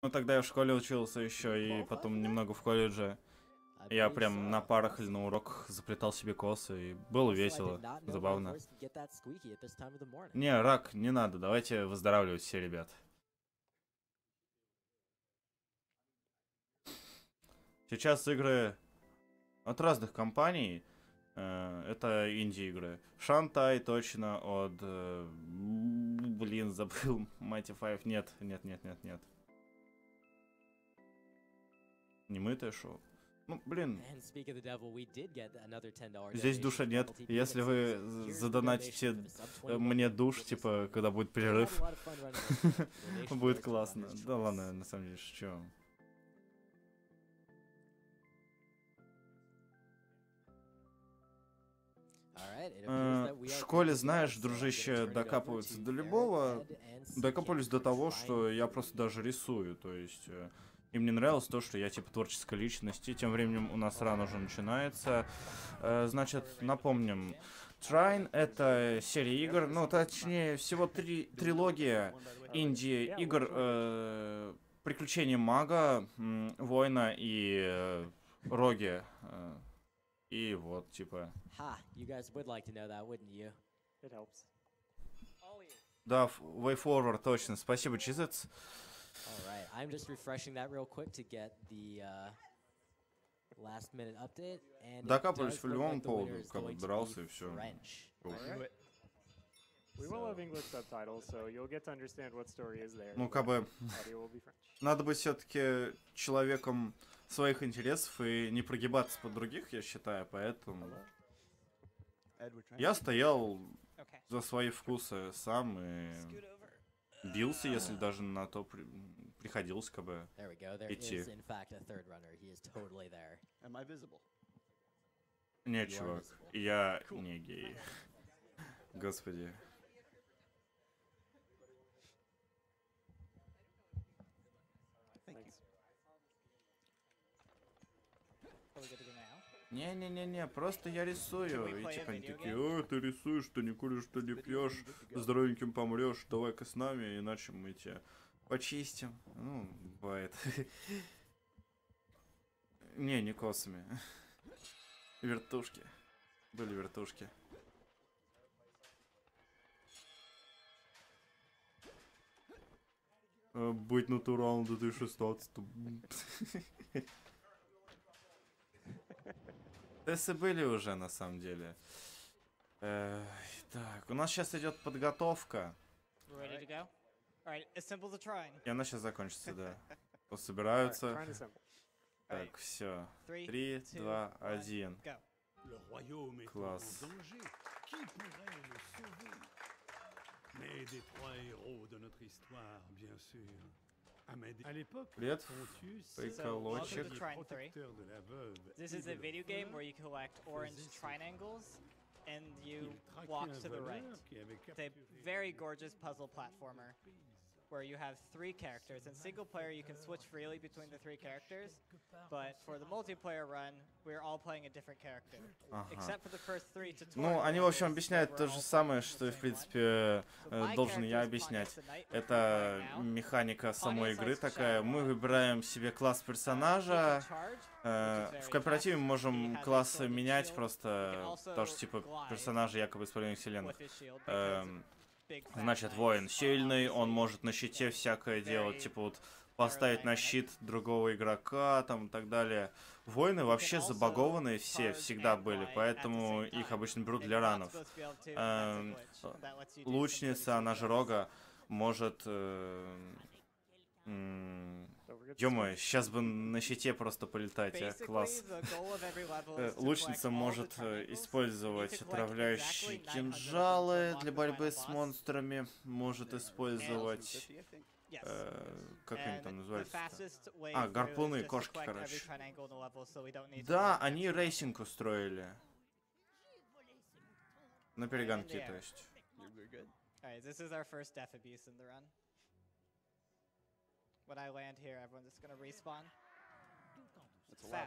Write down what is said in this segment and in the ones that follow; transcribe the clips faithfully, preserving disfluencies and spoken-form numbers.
Ну тогда я в школе учился еще, и потом немного в колледже. Я прям на парах или на уроках заплетал себе косы, и было весело, забавно. Не, рак, не надо, давайте выздоравливать все, ребят. Сейчас игры от разных компаний, э, это инди-игры. Шантай точно от... Э, блин, забыл, Mighty Five, нет, нет, нет, нет, нет. Немытое шоу. Ну, блин. Здесь душа нет. Если вы задонатите мне душ, типа, когда будет перерыв, будет классно. Да ладно, на самом деле, что? В школе, знаешь, дружище, докапываются до любого. Докапывались до того, что я просто даже рисую, то есть... И мне нравилось то, что я типа творческая личность, и тем временем у нас рано уже начинается. Э, значит, напомним, Trine — это серия игр, ну, точнее, всего три трилогия инди-игр, э, Приключения мага, э, воина и э, роги. Э, и вот, типа... Да, Way Forward, точно. Спасибо, Чизец. Alright, I'm just refreshing that real quick to get the uh, last minute update. And докапывались по любому поводу, как бы дрался и все. Ну, как бы, надо быть все-таки человеком своих интересов и не прогибаться под других, я считаю, поэтому... Я стоял за свои вкусы сам и... бился, если даже на то при... приходилось, как бы, идти. Нет, чувак, я не гей. Господи. Не-не-не-не, просто я рисую. И типа они такие: о, ты рисуешь, что не куришь, что не пьешь, здоровеньким помрешь, давай-ка с нами, иначе мы тебя почистим. Ну, бывает. Не, не косами. Вертушки. Были вертушки. Быть натуралом в две тысячи шестнадцатом. Тесы были уже, на самом деле. Э, так, у нас сейчас идет подготовка. И она сейчас закончится, да. Собираются. Так, все. Три, два, один. Класс. Привет, приколочек. This is a video game where you collect orange triangles and you walk to the right. It's a very gorgeous puzzle platformer where you have three characters. In single player you can switch freely between the three characters, but for the multiplayer run we're all playing a different character. Ага. Except for the first three tutorials. Ну, они, в общем, объясняют то же самое, что и, в принципе, должен я объяснять. Это механика самой игры такая. Мы выбираем себе класс персонажа. В кооперативе мы можем классы менять, просто потому что, типа, персонажи якобы из параллельных вселенных. Значит, воин сильный, он может на щите всякое делать, типа вот поставить на щит другого игрока, там и так далее. Воины вообще забагованные все всегда были, поэтому их обычно берут для ранов. Эм, лучница, она же рога, может... Э, Ё-моё, сейчас бы на щите просто полетать, а? Класс. Лучница может использовать отравляющие кинжалы для борьбы с монстрами, может использовать... Э, как они там называются? А, гарпуны, кошки, короче. Да, они рейсинг устроили. На перегонки, то есть. When I land here, everyone's just gonna respawn. It's fast.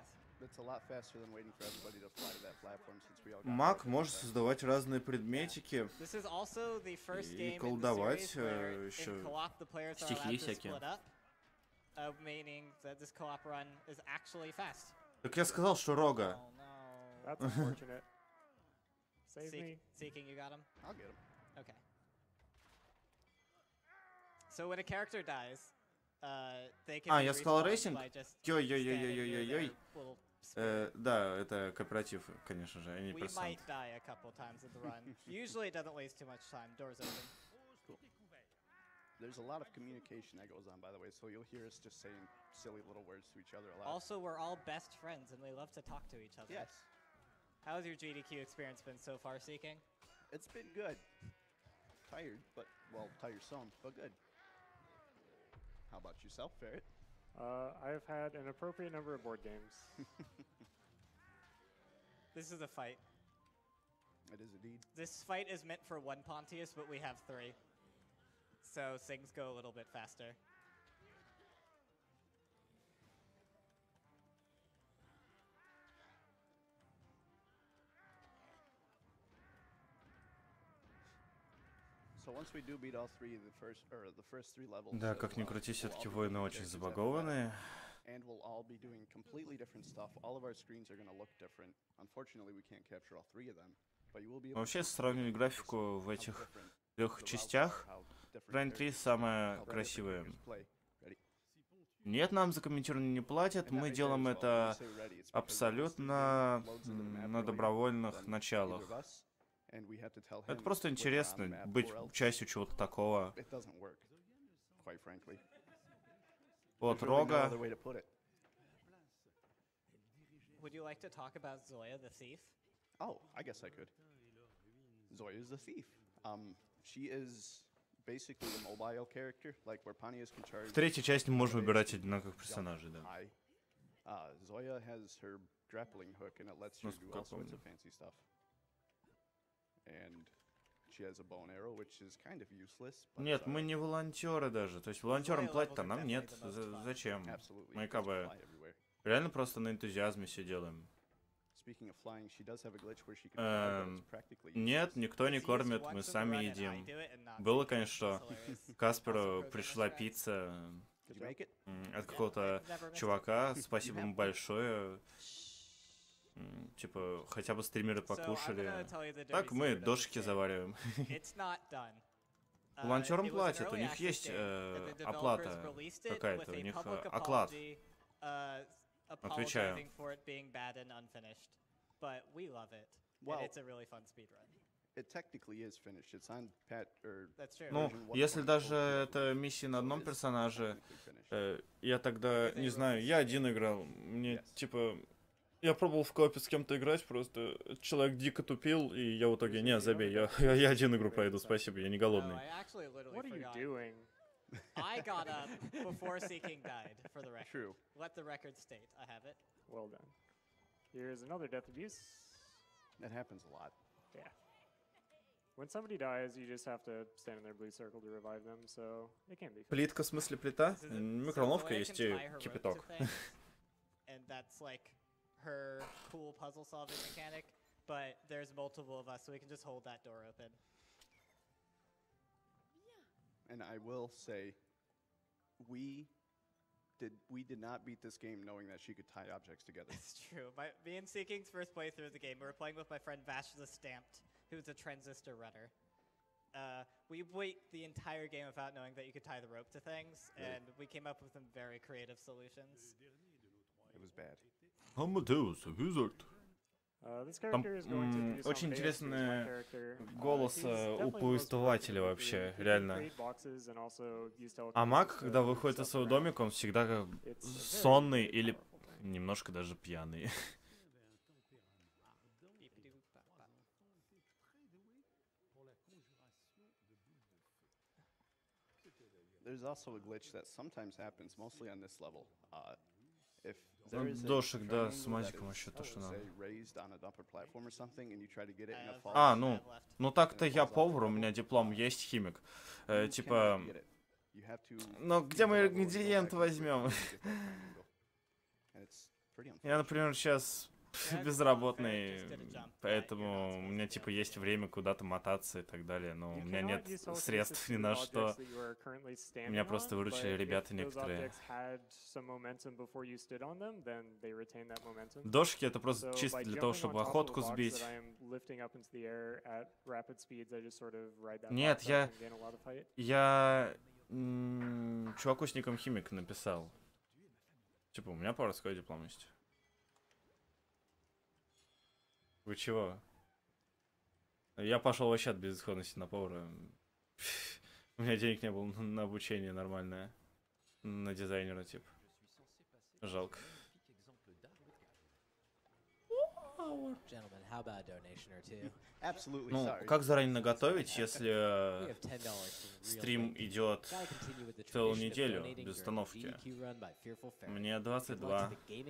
Маг может создавать разные предметики и колдовать еще стихии всякие. uh, meaning that this co-op run is actually fast. Так я сказал, что Рога. Oh no. That's unfortunate. Save Seek, me. Seeking, you got him? I'll get him. Okay. So when a character dies, uh, they can А, be я сказал respawned рейсинг? by just standing near Йой-йой-йой-йой-йой-йой. their little Э, spear. да, это кооператив, конечно же, а не We процент. might die a couple times in the run. Usually it doesn't waste too much time. Doors open. Cool. There's a lot of communication that goes on, by the way, so you'll hear us just saying silly little words to each other a lot. Also, we're all best friends and we love to talk to each other. Yes, How's your G D Q experience been so far, Seeking? it's been good. Tired, but, well, tiresome, but good. How about yourself, Ferret? Uh, I've had an appropriate number of board games. This is a fight. It is indeed. This fight is meant for one Pontius, but we have three. So things go a little bit faster. So once we do beat all three of the first, or the first three levels. Да, of, как ни uh, крути, we'll все-таки all be воины doing очень characters that забагованные. And we'll all be doing completely different stuff. All of our screens are going to look different. Unfortunately, we can't capture all three of them. But you will be able Вообще, to сравнивать see графику в how этих different трех the routes частях, are, how different Брайн три characters- самая how different красивая. characters play. Ready? Нет, нам за комментирование не платят, And that мы makes делаем sense. Well, when we это say ready, it's because абсолютно once the game loads into the м, map на early, добровольных then началах. either of us, and we have to tell Это him просто which are on the интересно map, быть or else частью чего-то такого. it doesn't work, quite frankly. Вот There's really no Рога. other way to put it. Would you like to talk about Zoya the Thief? Oh, I guess I could. Zoya's the thief. Um, she is basically a mobile character, like where Pontius can charge. В третьей части мы можем выбирать basically одинаковых jump персонажей, да. high. Uh, Zoya has her grappling hook, and it lets you do Насколько я all sorts помню. of fancy stuff. And she has a bow and arrow, which is kind of useless. But, Нет, uh, мы не волонтеры даже. То есть волонтерам Zoya платят, а levels are нам нет. definitely the most За- fun. Зачем? absolutely. Мы you как can бы fly everywhere. реально просто на энтузиазме все делаем. Speaking of flying, she does have a glitch where she can fly, but Эм, it's practically Нет, useless. никто не It's used кормит, once мы in the сами run, and I едим. do it and not Было, Seeking. конечно, что It's hilarious. Касперу Also, Pro пришла Gamer пицца Did you make it? м, от какого-то Never missed it. чувака. Спасибо ему большое. М, Типа, хотя бы стримеры So I'm покушали. gonna tell you the dirty Так мы secret of this дошики game. завариваем. It's not done. Uh, Волонтерам it was an платят, у early них access есть game, э, but the оплата developers released it какая-то, with у a них public э, оклад. apology, uh, Отвечаю. apologizing for it being bad and unfinished. But we love it, Well- and it's a really fun speedrun. It technically is finished. It's on pat or That's true. Ну, version если one point oh даже point oh, это миссия на so одном it is персонаже, technically finished. э, я тогда, They не wrote знаю, this я game. один играл. Мне, Yes. типа, я пробовал в коопе с кем-то играть, просто человек дико тупил, и я в итоге, не, забей, я, я, я один игру пройду, спасибо, я не No, голодный. I actually literally What are you forgot. doing? I got up before Seeking died, for the record. True. Let the record state. I have it. Well done. Here's another death abuse. That happens a lot. Yeah. When somebody dies, you just have to stand in their blue circle to revive them, so it can be fun. Плитка, в смысле плита? This is it. Микроволновка So Zoya есть can и tie her rope to кипяток. things, and that's like her cool puzzle solving mechanic, but there's multiple of us, so we can just hold that door open. And I will say, we did we did not beat this game knowing that she could tie objects together. It's true. My, me and Seeking's first playthrough of the game, we were playing with my friend Vash the Stamped, who's a transistor runner. Uh, we wait the entire game without knowing that you could tie the rope to things, Really? and we came up with some very creative solutions. It was bad. Amadeus, Wizard. Uh, this Там character is going to м, introduce очень Amadeus, who is my интересный character. Uh, голос he's э, definitely у the most повествователя versatile вообще, character. He can реально. create boxes and also use А telekinesis маг, to когда move выходит из stuff своего around. домика, он всегда как It's a very, сонный very или powerful thing. немножко даже пьяный. Beep-a-doo-bop-bop. There's also a glitch that sometimes happens, mostly on this level. Uh, if there is a Дошик, да, triangle с that мазиком is, вообще то, что say, надо. raised on an upper platform or something, and you try to get it I and it have- falls. А, I ну, have left. ну так-то я повар, у меня диплом, есть химик. Э, You типа, cannot get it. You have to но где keep мы the level and go ингредиенты back and forth возьмем? to get that triangle. And it's pretty Я, unfortunate. например, сейчас безработный, поэтому у меня типа есть время куда-то мотаться и так далее, но у меня нет средств ни на что. Меня просто выручили ребята некоторые. Дошки это просто чисто для того, чтобы охотку сбить. Нет, я... Я... чуваку с ником Химик написал. Типа, у меня поварской диплом есть. Вы чего? Я пошел вообще от безысходности на повара. У меня денег не было на обучение нормальное. На дизайнера, типа. Жалко. Ну, как заранее наготовить, если стрим идет целую неделю без остановки? Мне двадцать два.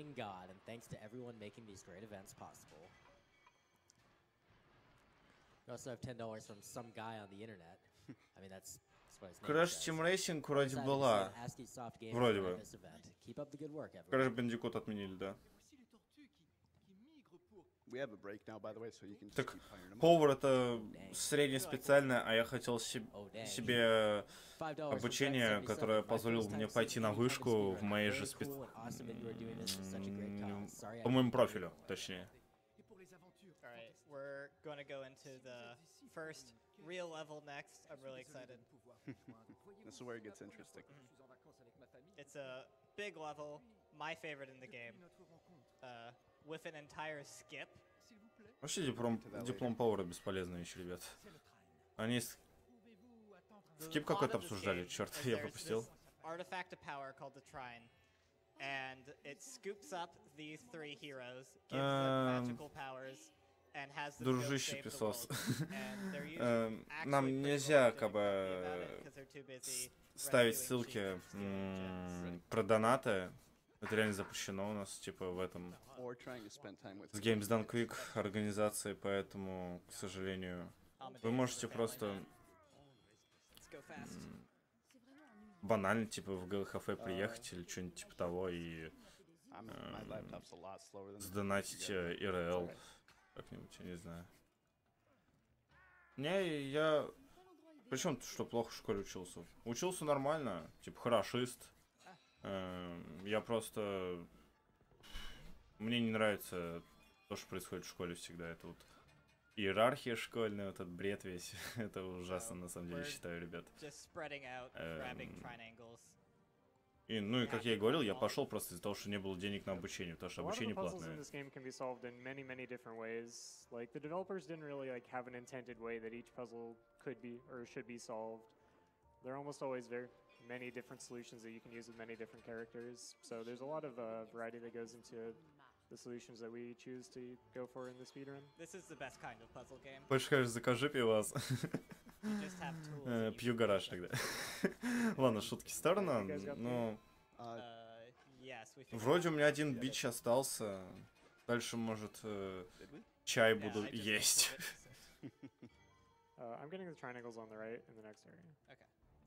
Crash Team Racing вроде была. Вроде бы. Crash Bandicoot отменили, да. Так, повар это среднеспециальное, а я хотел себе обучение, которое позволило мне пойти на вышку в моей же спец... по моему профилю, точнее. This is where it gets interesting. It's a big level, my favorite in the game. Uh, with an entire skip. Вообще диплом, диплом повара бесполезная вещь, ребят. Они скип какой-то обсуждали, черт, я пропустил. Artifact of power called the Trine, and it scoops up these three heroes, gives them magical powers, and has the Дружище писос. Нам нельзя как бы ставить ссылки про донаты. Это реально запрещено у нас, типа, в этом. С Games Done Quick организации, поэтому, к сожалению, вы можете просто банально, типа, в ГЛХФ приехать или что-нибудь типа того и э, сдонатить ИРЛ как-нибудь, я не знаю. Не, я... Причем, что плохо в школе учился? Учился нормально, типа, хорошист. Я просто... Мне не нравится то, что происходит в школе всегда. Это вот иерархия школьная, вот этот бред весь. Это ужасно, на самом деле, считаю, ребят. И, ну и, как я и говорил, я пошел просто из-за того, что не было денег на обучение, потому что обучение платное. Many different solutions that you can use with many different characters. So there's a lot of uh, variety that goes into the solutions that we choose to go for in the speedrun. This is the best kind of puzzle game. Хочешь, конечно, закажи пивас. Пью гараж тогда. Ладно, шутки в сторону, но... Вроде у меня один бич остался. Дальше, может, чай буду есть. I'm getting the triangles on the right in the next area. Okay.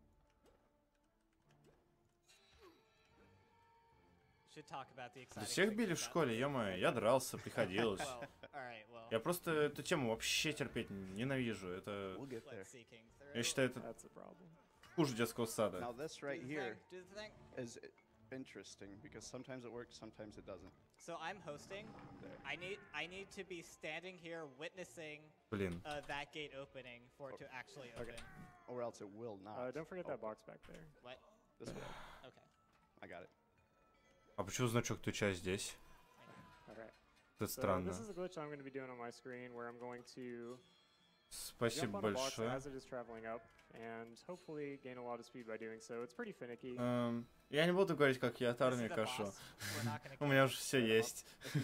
Всех били в школе, ё-моё, я дрался, приходилось. Я просто эту тему вообще терпеть ненавижу. Это... Я считаю, это хуже детского сада. Interesting because sometimes it works, sometimes it doesn't. So I'm hosting. I need I need to be standing here witnessing Блин. Uh, that gate opening for it to actually open. Okay. Or else it will not. Uh, don't forget that box back there. What? This way. Okay. I got it. А почему значок Твича здесь? Okay. Это странно. This is a glitch I'm going to be doing on my screen where I'm going to Спасибо большое. As it is traveling up and hopefully gain a lot of speed by doing so. It's pretty finicky. Um, я не буду говорить, как я от армии кашу. У меня уже все есть.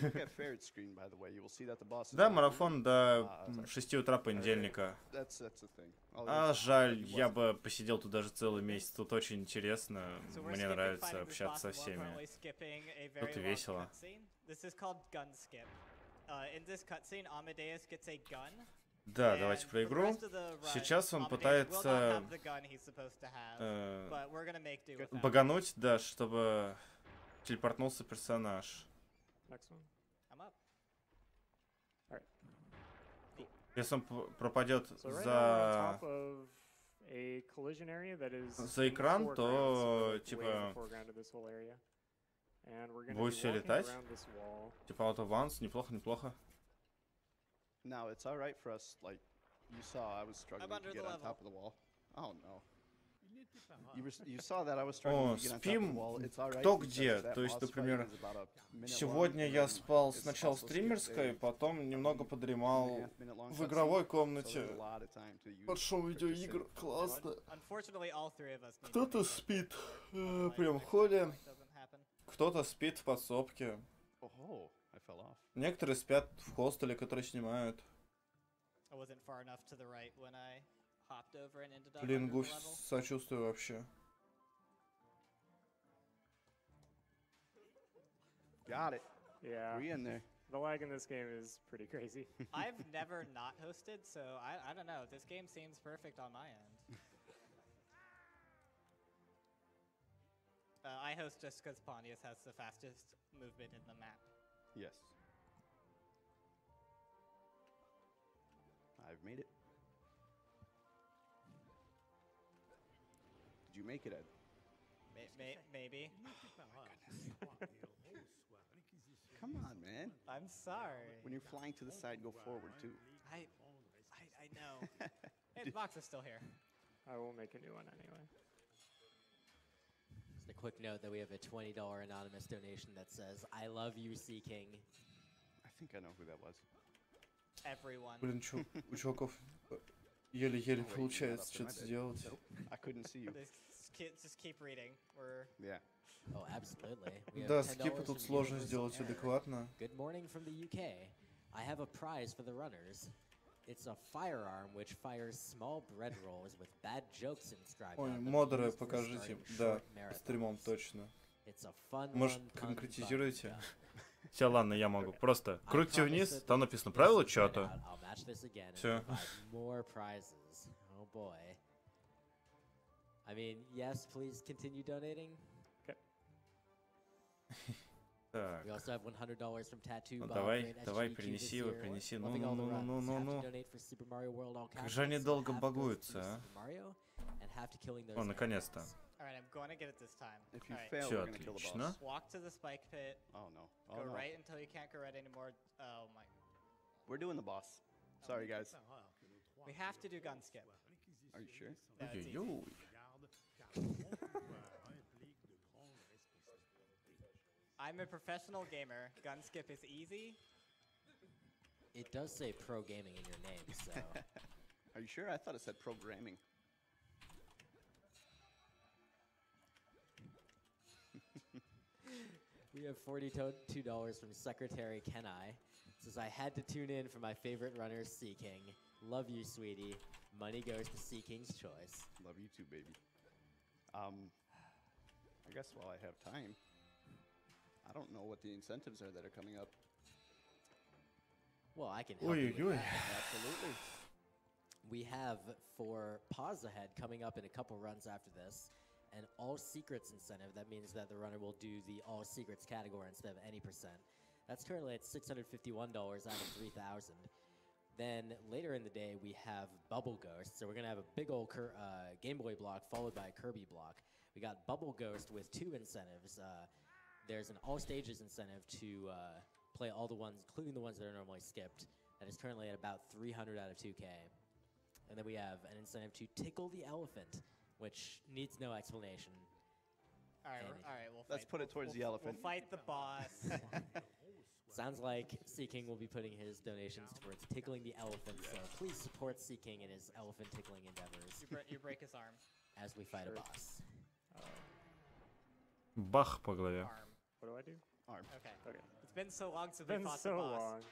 Да, марафон до шести утра понедельника. А жаль, я бы посидел тут даже целый месяц. Тут очень интересно. Мне нравится общаться со всеми. Тут весело. Да, давайте про игру. Сейчас он пытается э, багануть, да, чтобы телепортнулся персонаж. Если он пропадет So right now we're on за top of a collision area that is за in the экран, foreground, то so way in the типа foreground of this whole area. And we're gonna будет be все walking летать. around this wall. Типа out of bounds, неплохо, неплохо. Now it's all right for us. Like you saw, I was struggling under to get the on level. top of the wall. Oh no. You, were, you saw that I was struggling О, to get on top of the спим wall. It's all right кто because где. that То есть, boss fight например, is about a minute сегодня long, я and спал it's сначала в also skipped стримерской, a потом немного two подремал and a half minute long в cutscene, игровой so комнате. there's a lot of time to use Под шум for видеоигр. just Классно. Unfortunately, all three of us need to Кто-то make it. спит э, Otherwise, прям в next холле, point doesn't happen. кто-то спит в подсобке. Oh, I fell off. Некоторые спят в хостеле, который снимают. I wasn't far enough to the right when I hopped over and ended up Блин, under the Гуф, level. сочувствую вообще. Got it. Yeah. We in there. The lag in this game is pretty crazy. I've never not hosted, so I, I don't know. This game seems perfect on my end. uh, I host just because Pontius has the fastest movement in the map. Yes. I've made it. Did you make it, Ed? May, may, maybe. Come on, man. I'm sorry. When you're flying to the side, go forward too. I, I, I know. Hey, the box is still here. I will make a new one anyway. Just a quick note that we have a twenty dollar anonymous donation that says, I love you, Sea King. I think I know who that was. Everyone. Блин, чё, у чуваков еле-еле Oh, wait, получается you're not что-то up to my сделать. bed. I couldn't see you. Just keep, just keep reading. We're Yeah. Oh, absolutely. We have Да, ten скипы dollars тут from сложно Universal сделать Error. адекватно. Good morning from the U K. I have a prize for the runners. It's a firearm which fires small bread rolls with bad jokes inscribed Ой, on them модеры used for покажите. starting Да, short по стримам marathons. точно. It's a fun Может, run, pun, конкретизируете? fun. Все, ладно, я могу. Просто I крутите promise вниз, that там this написано is правила tried чата. out. I'll match this again and Всё. provide more prizes. Oh boy. I mean, yes, please continue donating. Так, We also have one hundred dollars from Tattoo ну Bob, давай, great давай, S G Q принеси this его, year. принеси. Ну, Loving ну, all the ну, ну, runs. ну, Have to ну. donate for Super Mario World all Как же они capitals. долго Half goes багуются, to а? Super Mario, and half to killing those О, наконец-то. aliens. Alright, I'm going to get it this time. If you Alright, fail, Всё we're gonna kill the отлично. boss. walk to the spike pit, Oh no. go Oh no. right until you can't go right anymore. Oh my. We're doing the boss. Sorry, guys. We have to do gun skip. Are you sure? Yeah, it's easy. Ой-ой-ой. I'm a professional gamer. Gun skip is easy. It does say pro gaming in your name, so Are you sure? I thought it said programming. we have forty-two dollars from Secretary Kenai. Says I had to tune in for my favorite runners, Sea King. Love you, sweetie. Money goes to Sea King's choice. Love you too, baby. Um, I guess while I have time, I don't know what the incentives are that are coming up. Well, I can help you with Ой-ой-ой. that. Absolutely. We have for Pause Ahead coming up in a couple runs after this, an all secrets incentive. That means that the runner will do the all secrets category instead of any percent. That's currently at six hundred fifty-one dollars out of three thousand. Then later in the day, we have Bubble Ghost. So we're gonna have a big old Cur uh, Game Boy block followed by a Kirby block. We got Bubble Ghost with two incentives. Uh, there's an all stages incentive to uh, play all the ones, including the ones that are normally skipped. That is currently at about three hundred out of two K. And then we have an incentive to tickle the elephant, which needs no explanation. All right, And we're- all right. We'll Let's fight- put it we'll- towards the we'll- elephant. We'll fight the boss. Sounds like Sea King will be putting his donations towards tickling the elephant, so please support Sea King in his elephant tickling endeavors you, bre you break his arm. as we fight Sure. a boss. Бах по голове. Arm. What do I do? Arm. Okay. Okay. It's been so long since It's we been fought so the boss. long.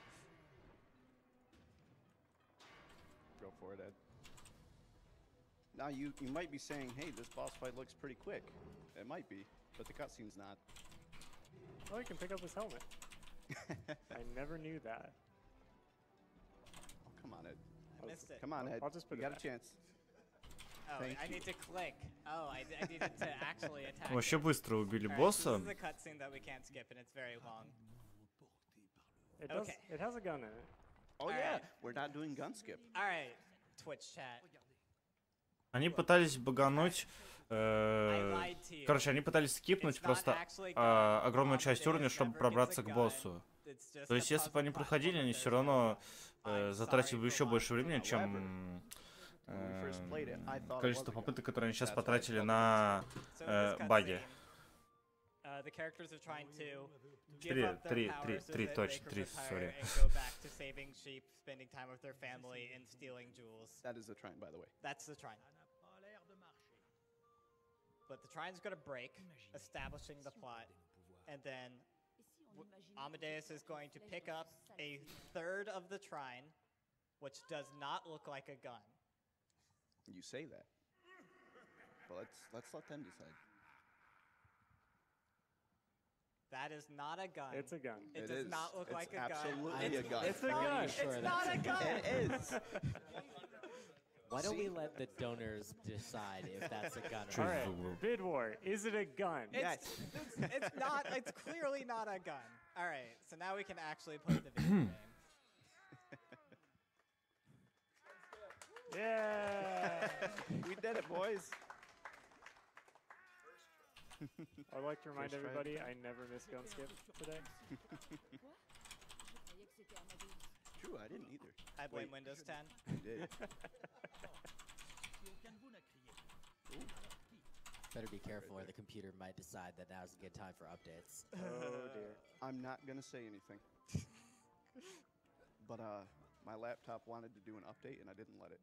Go for it, Ed. Now you you might be saying, hey, this boss fight looks pretty quick. It might be, but the cutscene's not. Oh, you can pick up his helmet. I never knew that. Oh, come on, Ed. I missed it. Come on, I'll- Ed. I'll just put you it got back. a chance. Oh, Thank I you. need to click. Oh, I, I needed to actually attack. Вообще it. быстро убили Alright, босса. This is a cutscene that we can't skip, and it's very long. It does. Okay. It has a gun in it. Oh yeah, we're not doing gun skip. All right, Twitch chat. Они пытались багануть... Э, короче, они пытались скипнуть просто э, огромную часть уровня, чтобы пробраться к боссу. То есть, если бы они проходили, они все равно э, затратили бы еще больше времени, чем э, количество попыток, которые они сейчас потратили на э, баги. Три, три, три, три, точно, три, сори. That is the shrine, by the way. That's the shrine. But the shrine's gonna break, establishing the plot, and then w Amadeus is going to pick up a third of the shrine, which does not look like a gun. You say that. But let's let's let them decide. That is not a gun. It's a gun. It, It does is. not look It's like a gun. absolutely It's, a gun. It's a gun. Sure it's that's not a gun. It is. Why don't we let the donors decide if that's a gun All or right, not? Bid War. Is it a gun? It's, Yes. it's, it's not. It's clearly not a gun. All right, so now we can actually play the video game. Yeah. We did it, boys. I'd like to remind First try. everybody I never missed gun skip today. True, I didn't either. I blame Wait. Windows ten. You did. Better be careful or the computer might decide that now's a good time for updates. Oh dear. I'm not gonna say anything. But uh, my laptop wanted to do an update and I didn't let it.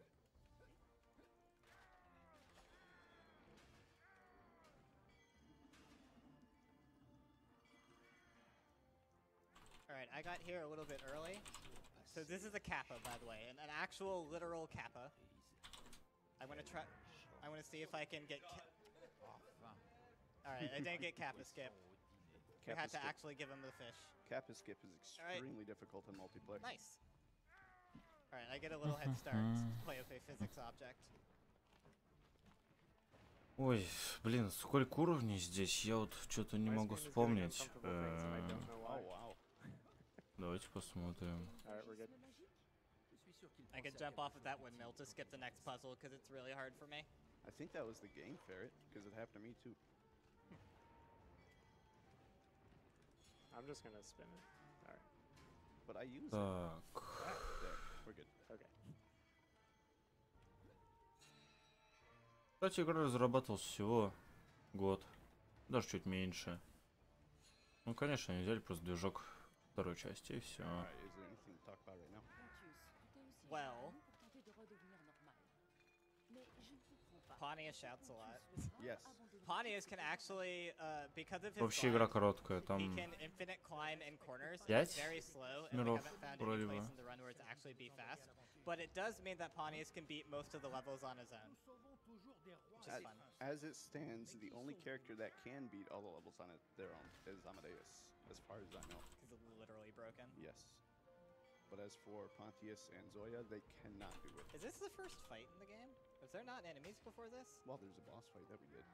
All right, I got here a little bit early. So this is a kappa, by the way, an, an actual literal kappa. I'm gonna try. I want to see if I can get. All right, I didn't get kappa skip. We Kappa had to skip. actually give him the fish. Kappa skip is Alright. extremely difficult in multiplayer. Nice. All right, I get a little head start. Play with a physics object. Ой, блин, сколько уровней здесь, я вот что-то не My могу screen is getting вспомнить. uncomfortable things and I Э, don't know Oh why. wow. Давайте посмотрим. All right, we're good. I can jump off of that windmill to skip the next puzzle because it's really hard for me. I think that was the game ferret because it happened to me too. I'm just gonna spin it. All right. But I use it. Так. There, we're good. Okay. Кстати, игра разрабатывалась всего год. Даже чуть меньше. Ну, конечно, они взяли просто движок второй части и все. Alright, is there anything to talk about right now? Well, Pontius shouts a lot. Yes. Pontius can actually, uh, because of his Вообще игра glide, короткая, he там can infinite climb in corners. Пять It's very slow, and we миров haven't found вроде any бы. place in the run where it's actually be fast. But it does mean that Pontius can beat most of the levels on his own, which is As, fun. as it stands, the only character that can beat all the levels on it, their own is Amadeus, as far as I know. Because it's literally broken. Yes. But as for Pontius and Zoya, they cannot do it. Is this the first fight in the game? Was there not enemies before this? Well, there's a boss fight that we did.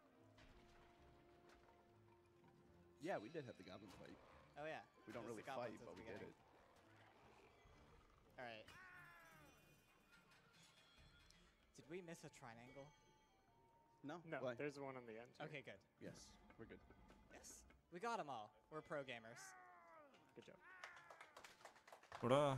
Yeah, we did have the goblin fight. Oh yeah. We don't There's really the fight, goblins at but the we did beginning. it. All right. Did we miss a triangle? No? No, Why? there's one on the end. too. Okay, good. Yes, we're good. Yes, we got them all. We're pro gamers. Good job. Ура!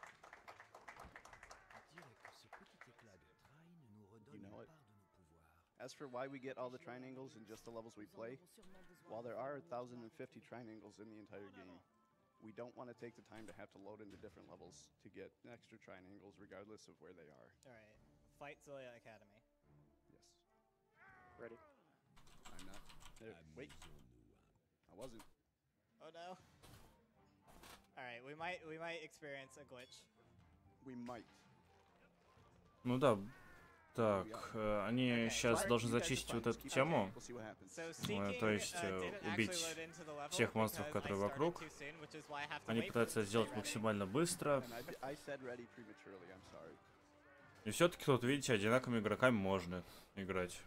You know it. As for why we get all the triangles in just the levels we play, while there are one thousand fifty triangles in the entire game, we don't want to take the time to have to load into different levels to get extra triangles regardless of where they are. All right. Fight Zoya Academy. Yes. Ready? I'm not. There, wait. I wasn't. Oh no. All right, we might we might experience a glitch. We might. Ну да. Так, э, они Okay. сейчас Alright, должны you guys are зачистить fine. вот Just эту keep тему. going. We'll see what happens. So Ну, seeking то есть, uh, э, didn't убить actually load into the level всех монстров, because I которые started вокруг. too soon, which is why I have to Они wait for пытаются it to сделать stay ready. максимально быстро. And I, di- I said ready prematurely. I'm sorry. И все-таки тут, видите, одинаковыми игроками можно играть.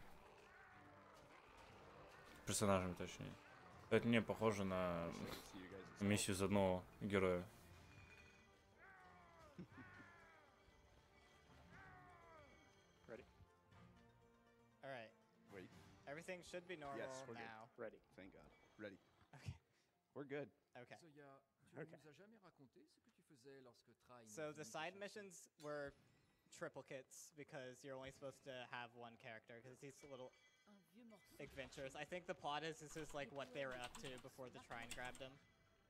Персонажами, точнее. Это не похоже на So, see you guys. миссию из одного героя. Everything should be normal Yes, we're now. good. Ready. Thank God. Ready. Okay. We're good. Okay. Okay. So the side missions were triplicates because you're only supposed to have one character because these little adventures. I think the plot is this is like what they were up to before the Trine grabbed them.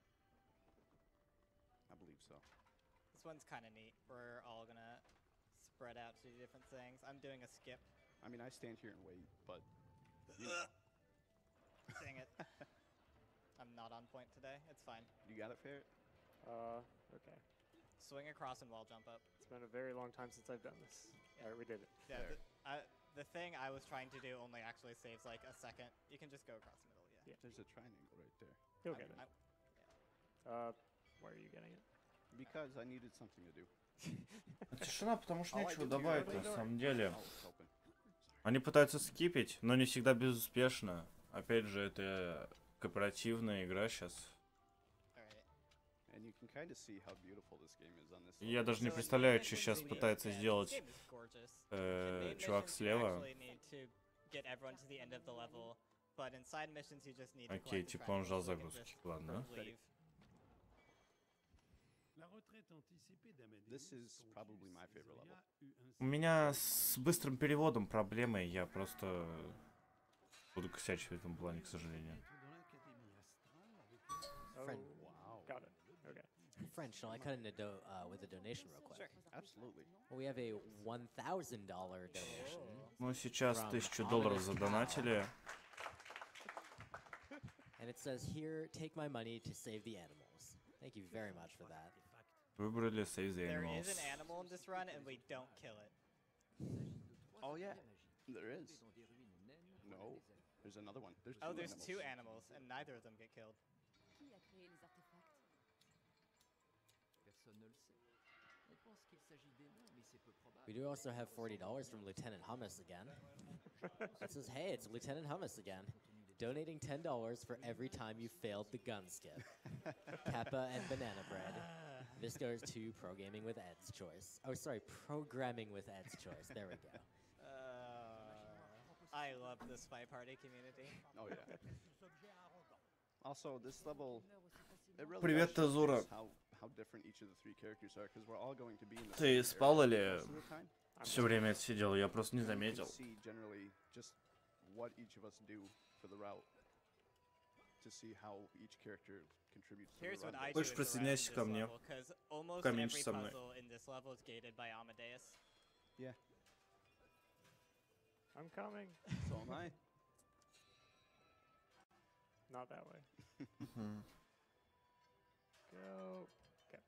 I believe so. This one's kind of neat. We're all gonna spread out to do different things. I'm doing a skip. I mean, I stand here and wait, but you know. Dang it. I'm not on point today. It's fine. You got it, Ferret? Uh, okay. Swing across and wall jump up. It's been a very long time since I've done this. Yeah. All right, we did it. Yeah, There. the, I, the thing I was trying to do only actually saves like a second. You can just go across the middle, yeah. Yeah. There's a triangle right there. You'll I- get it. I- Uh, why are you getting it? Because I needed something to do. Тишина, потому что All I нечего did- добавить you на know, самом деле. I was hoping. Они пытаются скипить, но не всегда безуспешно. Опять же, это кооперативная игра сейчас. Alright. And you can kind of see how beautiful this game is on this. Я level. даже не So in представляю, main что missions, сейчас we- пытается yeah, this сделать game is gorgeous. э, In main чувак missions, you слева. actually need to get everyone to the end of the level, but in side missions you just need to Окей, collect the типа он жал triangles, so you can загрузки. just Ладно. leave. This is probably my favorite level. У меня с быстрым переводом проблемы, я просто буду косячить в этом плане, к сожалению. Oh, Friend. Wow. got it. Okay. Friend, shall I cut in a do uh, with a donation real quick? Sure. Absolutely. Well, we have a one thousand dollar donation. Ну, сейчас From тысячу долларов Ominous Cow. задонатили. And it says here, take my money to save the animals. Thank you very much for that. Выбрали Save the There Animals. is an animal in this run and we don't kill it. Oh yeah, there is. No, there's another one. There's two Oh, there's animals. two animals and neither of them get killed. Qui a créé les artefacts? We do also have forty dollars from Lieutenant Hummus again. It says, hey, it's Lieutenant Hummus again. Donating ten dollars for every time you failed the gun skip. Kappa and banana bread. This goes to Pro Gaming with Ed's Choice. Oh, sorry, Programming with Ed's Choice. There we go. Uh, I love the Spy Party community. Oh yeah. Also, this level, it really Привет, does Тазура. showcase how how different each of the three characters are, because we're all going to be in the Ты same спал area или most of the time. все время сидел? Я просто не And you can заметил. see generally just what each of us do for the route, to see how each character contributes to Here's the what run. I do Хочешь with the route in присоединяйся this ко мне? level, because almost Каменчик every со мной. puzzle in this level is gated by Amadeus. Yeah, I'm coming. so am I. Not that way. Мгм. Go. Okay.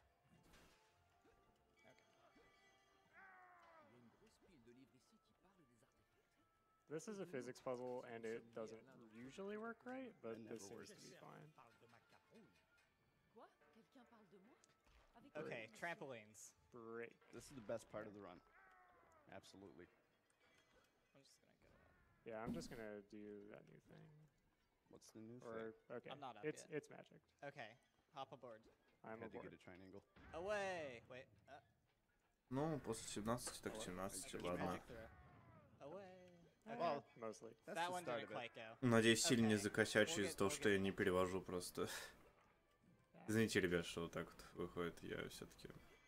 This is a physics puzzle, and it doesn't usually work right, but It this never seems to works. be fine. Quoi? Quelqu'un parle de moi? Avec Okay, quelle émotion? trampolines. Break. This is the best part of the run. Absolutely. I'm just gonna go. up. Yeah, I'm just gonna do that new thing. What's the new Or thing? okay, I'm not up it's yet. it's magic. Okay, hop aboard. I'm Had to aboard. get a triangle. Away! Wait. Uh, Ну, после семнадцати, так Hello? семнадцать, Keep ладно. magic through. Away. Okay. Well, Mostly. that's that the one start didn't of it. quite go. Надеюсь, сильно не Okay. закосячу We'll из-за get- того, we'll что get я не there. перевожу просто. Yeah. Извините, ребят, что вот так вот выходит. Я все-таки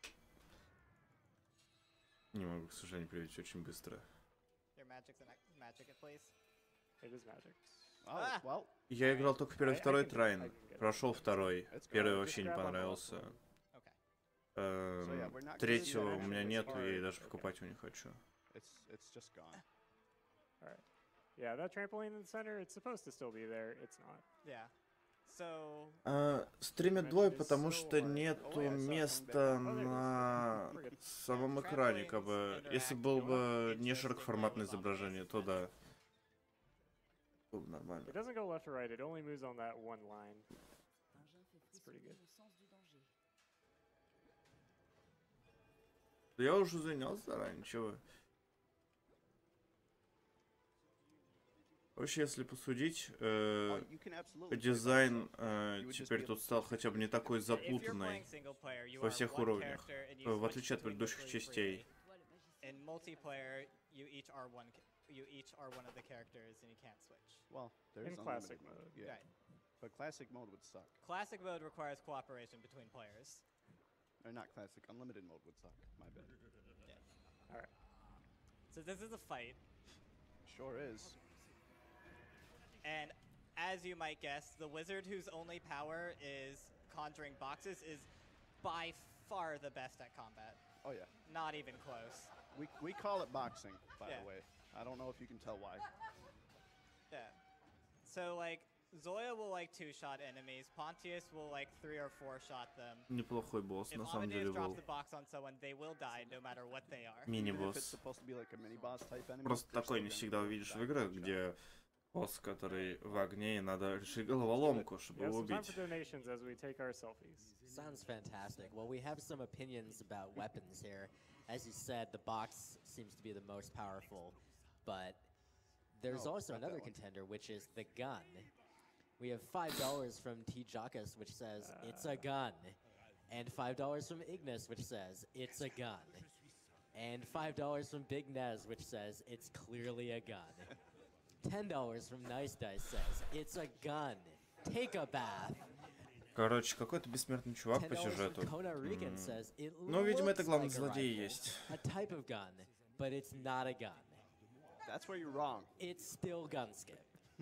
не могу, к сожалению, перевести очень быстро. Your magic's an magic it, please. It is magic. Oh, Ah! well, Я играл только первый и I- I второй can do it, I трайн. can get it. Прошел второй. Let's go. Первый Just вообще не grab on the понравился. left Okay. Эм, So, yeah, we're not gonna Третьего do у that меня actually нету, as я и far- даже okay. покупать его не хочу. it's it's just gone. All right. Yeah, that trampoline in the center, it's supposed to still be there. It's not. Yeah. So, А, стримит двое, потому что нету Ой, места Oh, there it is. на We're good. самом экране, как бы. Если был бы не широкоформатное изображение, то да. Было бы нормально. It doesn't go left or right. It only moves on that one line. Engin fait pretty frissonner good. le sens du danger. Да я уже занялся заранее, чего? Вообще, если посудить, э, Oh, you can absolutely play by дизайн yourself. э, You would just теперь be тут able to стал switch хотя бы не between такой if you're запутанный playing single player, you во are всех one уровнях, character and you э, в switch отличие от between предыдущих literally частей. freely. In multiplayer, you each are one. ca- you each are one of the characters and you can't switch. Well, there's In classic mode. Yeah. Right. But classic mode would suck. Classic mode requires cooperation between players. Or not classic, unlimited mode would suck. My bad. Yeah. All right. So this is a fight, Sure is. and as you might guess, the wizard whose only power is conjuring boxes is by far the best at combat. Oh yeah. Not even close. We we call it boxing, by Yeah. the way. I don't know if you can tell why. Yeah. So like Zoya will like two-shot enemies, Pontius will like three or four-shot them. Неплохой босс, If на самом деле Amadeus drops был. the box on someone, they will die no matter what they are. Even if it's Мини-босс. supposed to be like a mini boss type enemy. Просто they're такой still не gonna всегда be увидишь в back играх, one где shot. босс, который в огне, и надо решить головоломку, чтобы We have его some time убить. for donations as we take our selfies. Sounds fantastic. Well, we have some opinions about weapons here. As you said, the box seems to be the most powerful, but there's No, also not that another one. contender, which is the gun. We have five dollars from T. Jockus, which says, it's a gun. And five dollars from Ignis, which says, it's a gun. And five dollars from Big Nez, which says, it's clearly a gun. ten dollars from Nice Dice says, it's a gun. Take a bath. Короче, какой-то бессмертный чувак ten по dollars сюжету. from Kona Regan М. says, it Ну, видимо, это looks главный like a злодей rifle, есть. a type of gun, but it's not a gun. That's where you're wrong. It's still gun skip.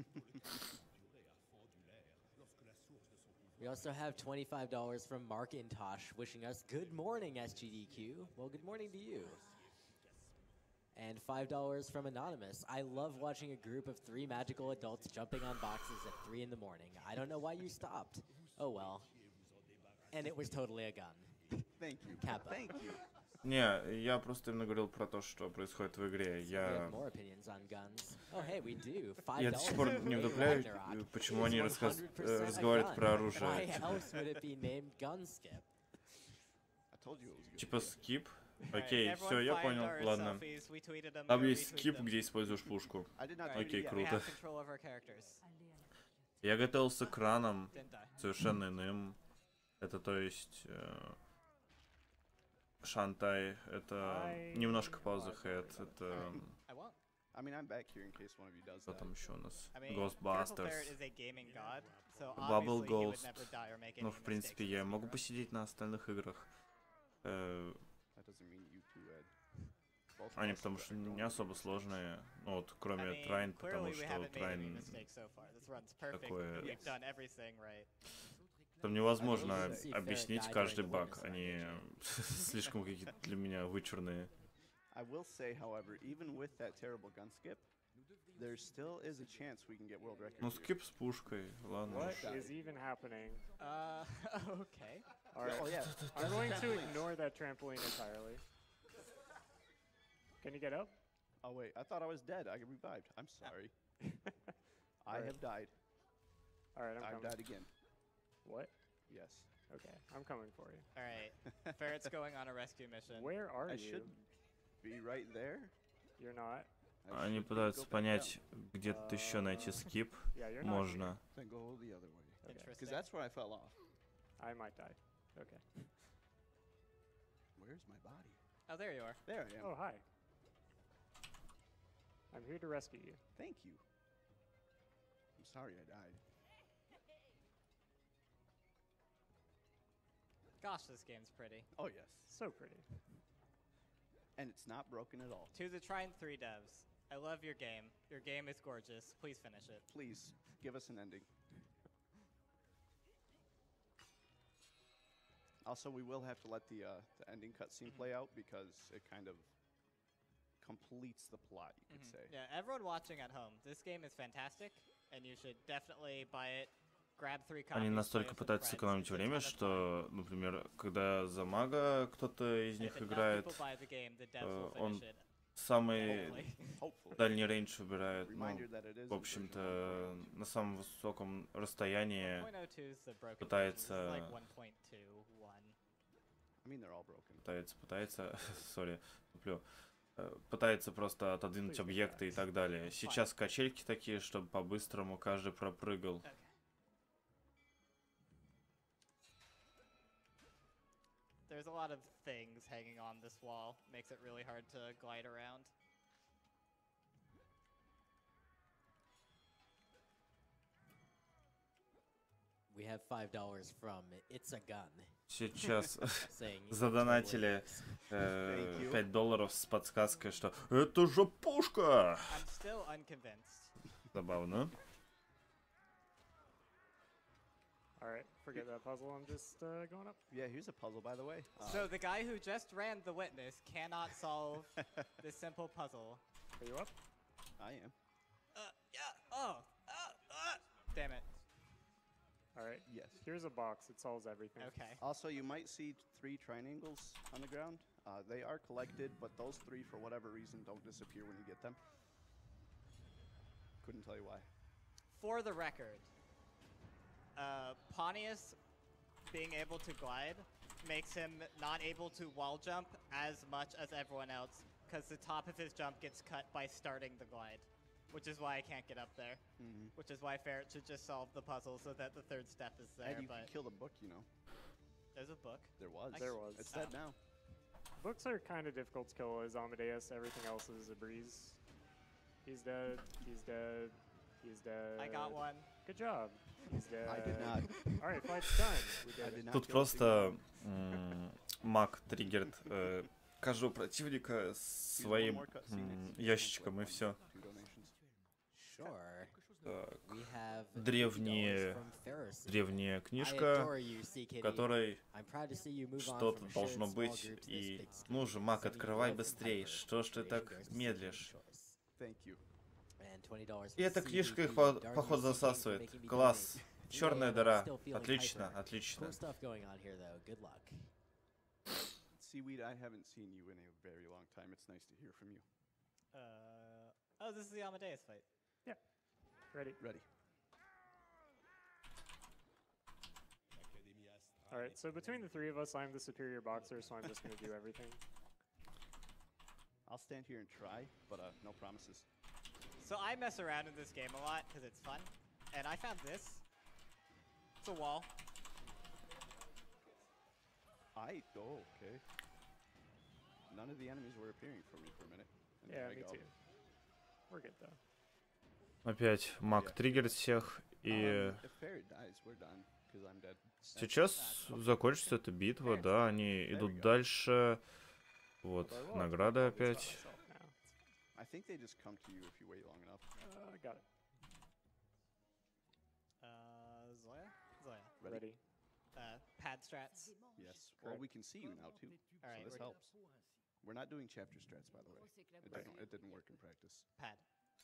We also have twenty-five dollars from Mark Intosh wishing us good morning, S G D Q. Well, good morning to you. And five dollars from Anonymous. I love watching a group of three magical adults jumping on boxes at three in the morning. I don't know why you stopped. Oh well. And it was totally a gun. Thank you. Kappa. Thank you. Не, я просто именно говорил про то, что происходит в игре. We Я, have more opinions on guns. Oh, hey, we do. Five я до сих пор не вдупляю, почему они рассказ- э, разговаривают про оружие. Why else would it be named gun skip? I told you it was good. Типа скип. Alright, Окей, everyone все, я find понял, our ладно. selfies, we tweeted them, Там we есть retweeted скип, them. где используешь пушку. I did not Alright, Окей, do it yet. we круто. have control of our characters. Я готовился к ранам Didn't die. совершенно иным. Это то есть... э, Шантай, это I- немножко пауза хэт, это... I won't. I mean, I'm back here in case one of you does Что that. там еще у нас? I mean, Careful Ghostbusters. Ferret is a gaming god, so Bubble obviously he would Ghost. never die or make Ну, any в принципе, mistakes я as a могу hero. посидеть на остальных играх. Э, That doesn't mean you two, Ed. Both of Они us потому are что going не особо сложные. Ну, вот, I кроме mean, Трайн, потому clearly we что haven't made any Трайн... mistakes so far. This runs perfect. такое- We've Yes. done everything right. Там невозможно I didn't see объяснить Ferret died каждый during the баг. witness Они слишком какие-то для меня вычурные. I will say, however, even with that terrible gun skip, there still is a chance we can get world record. Ну, here. скип с пушкой, ладно What уж. is even happening? Uh, okay. All right. Oh yeah. I'm going to Trampoline. ignore that trampoline entirely. Can you get up? Oh wait, I thought I was dead. I got revived. I'm sorry. I Alright. have died. All right, I'm I've coming. died again. What? Yes. Okay, I'm coming for you. All right. Ferret's going on a rescue mission. Where are I you? should be right there. You're not. I Они should be- пытаются go back понять, down. где-то еще найти скип. Yeah, you're not. Можно. Then go the other way. Okay. Because Interesting. that's where I fell off. I might die. Okay. Where's my body? Oh, there you are. There I am. Oh, hi. I'm here to rescue you. Thank you. I'm sorry I died. Gosh, this game's pretty. Oh yes. So pretty. And it's not broken at all. To the Trine three devs, I love your game. Your game is gorgeous. Please finish it. Please give us an ending. Also, we will have to let the uh, the ending cutscene Mhm. play out because it kind of completes the plot, you could Mhm. say. Yeah, everyone watching at home, this game is fantastic, and you should definitely buy it. Grab three copies. Они play настолько it with пытаются friends. сэкономить It's a время, ton of fun. что, например, когда за мага кто-то из If них enough играет, people buy the game, the devs э, will он finish it. самый Hopefully. Hopefully. дальний рейндж выбирает, ну, Reminder that it is в in общем-то, version one. на самом высоком расстоянии one point oh two is the broken пытается- version. This is like one point two one. I mean, they're all broken. пытается, пытается, сори, туплю, э, пытается просто отодвинуть объекты и так далее. Сейчас качельки такие, чтобы по-быстрому каждый пропрыгал. Okay. There's a lot of things hanging on this wall. Makes it really hard to glide around. we have five dollars from It's a Gun. Сейчас saying задонатили э, пять долларов с подсказкой, что это же пушка! I'm still unconvinced. Забавно. Alright, forget that puzzle, I'm just uh, going up. Yeah, here's a puzzle, by the way. Uh, So the guy who just ran the witness cannot solve this simple puzzle. Are you up? I am. Uh, yeah. Oh. Uh, uh. Damn it. Alright, Yes. here's a box, it solves everything. Okay. Also, you might see three triangles on the ground. Uh, they are collected, but those three, for whatever reason, don't disappear when you get them. Couldn't tell you why. For the record, uh, Pontius being able to glide makes him not able to wall jump as much as everyone else, because the top of his jump gets cut by starting the glide, which is why I can't get up there. Mm-hmm. Which is why Ferret should just solve the puzzle so that the third step is there. And you But can kill the book, you know. there's a book. There was. I There was. It's dead Oh. now. Books are kind of difficult to kill as Amadeus, everything else is a breeze. He's dead, he's dead, he's dead. I got one. Good job. He's dead. I did not. Alright, fight's done. We I did did it. not Тут kill a single просто one. м, маг триггерит э, каждого противника своим м, ящичком, и все. Two donations. Sure. Так. We have Древние- $two dollars from Ferris. Древняя I книжка, adore you, C. в Kitty. которой I'm proud to see you move on что-то from shared должно small быть, groups this и... big scheme. Ну же, маг, Sending открывай you love and быстрее, hyper. что ж ты Creation так goes to медлишь? Steven Choice. Thank you. And twenty dollars И from эта C. книжка их, B. по- Darn походу, you, C. Kitty, for засасывает. making me Класс. donate. Черная Yeah, I'm дыра. still feeling Отлично, hyper. отлично. Cool stuff going on here, though. Good luck. Seaweed, I haven't seen you in a very long time. It's nice to hear from you. Uh, oh, this is the Amadeus fight. Ready? Ready. Alright, so between the three of us, I'm the superior boxer, so I'm just gonna do everything. I'll stand here and try, but uh, no promises. So I mess around in this game a lot because it's fun, and I found this. It's a wall. I oh okay. None of the enemies were appearing for me for a minute. And Yeah, there I me go. too. We're good though. Опять маг триггерит всех, и Um, if Ferret dies, we're done, 'cause I'm dead. сейчас закончится эта битва, да, они идут дальше. Вот, Although I will have to награда make all these опять. by myself now. I think they just come to you if you wait long enough. Uh, got it. Uh, Zoya? Zoya. Ready? Ready. Uh, pad strats. Yes. Well, Correct. we can see you now too. All right, so this we're helps. We're not doing chapter strats, by the way. It didn't, it didn't work in practice. Pad.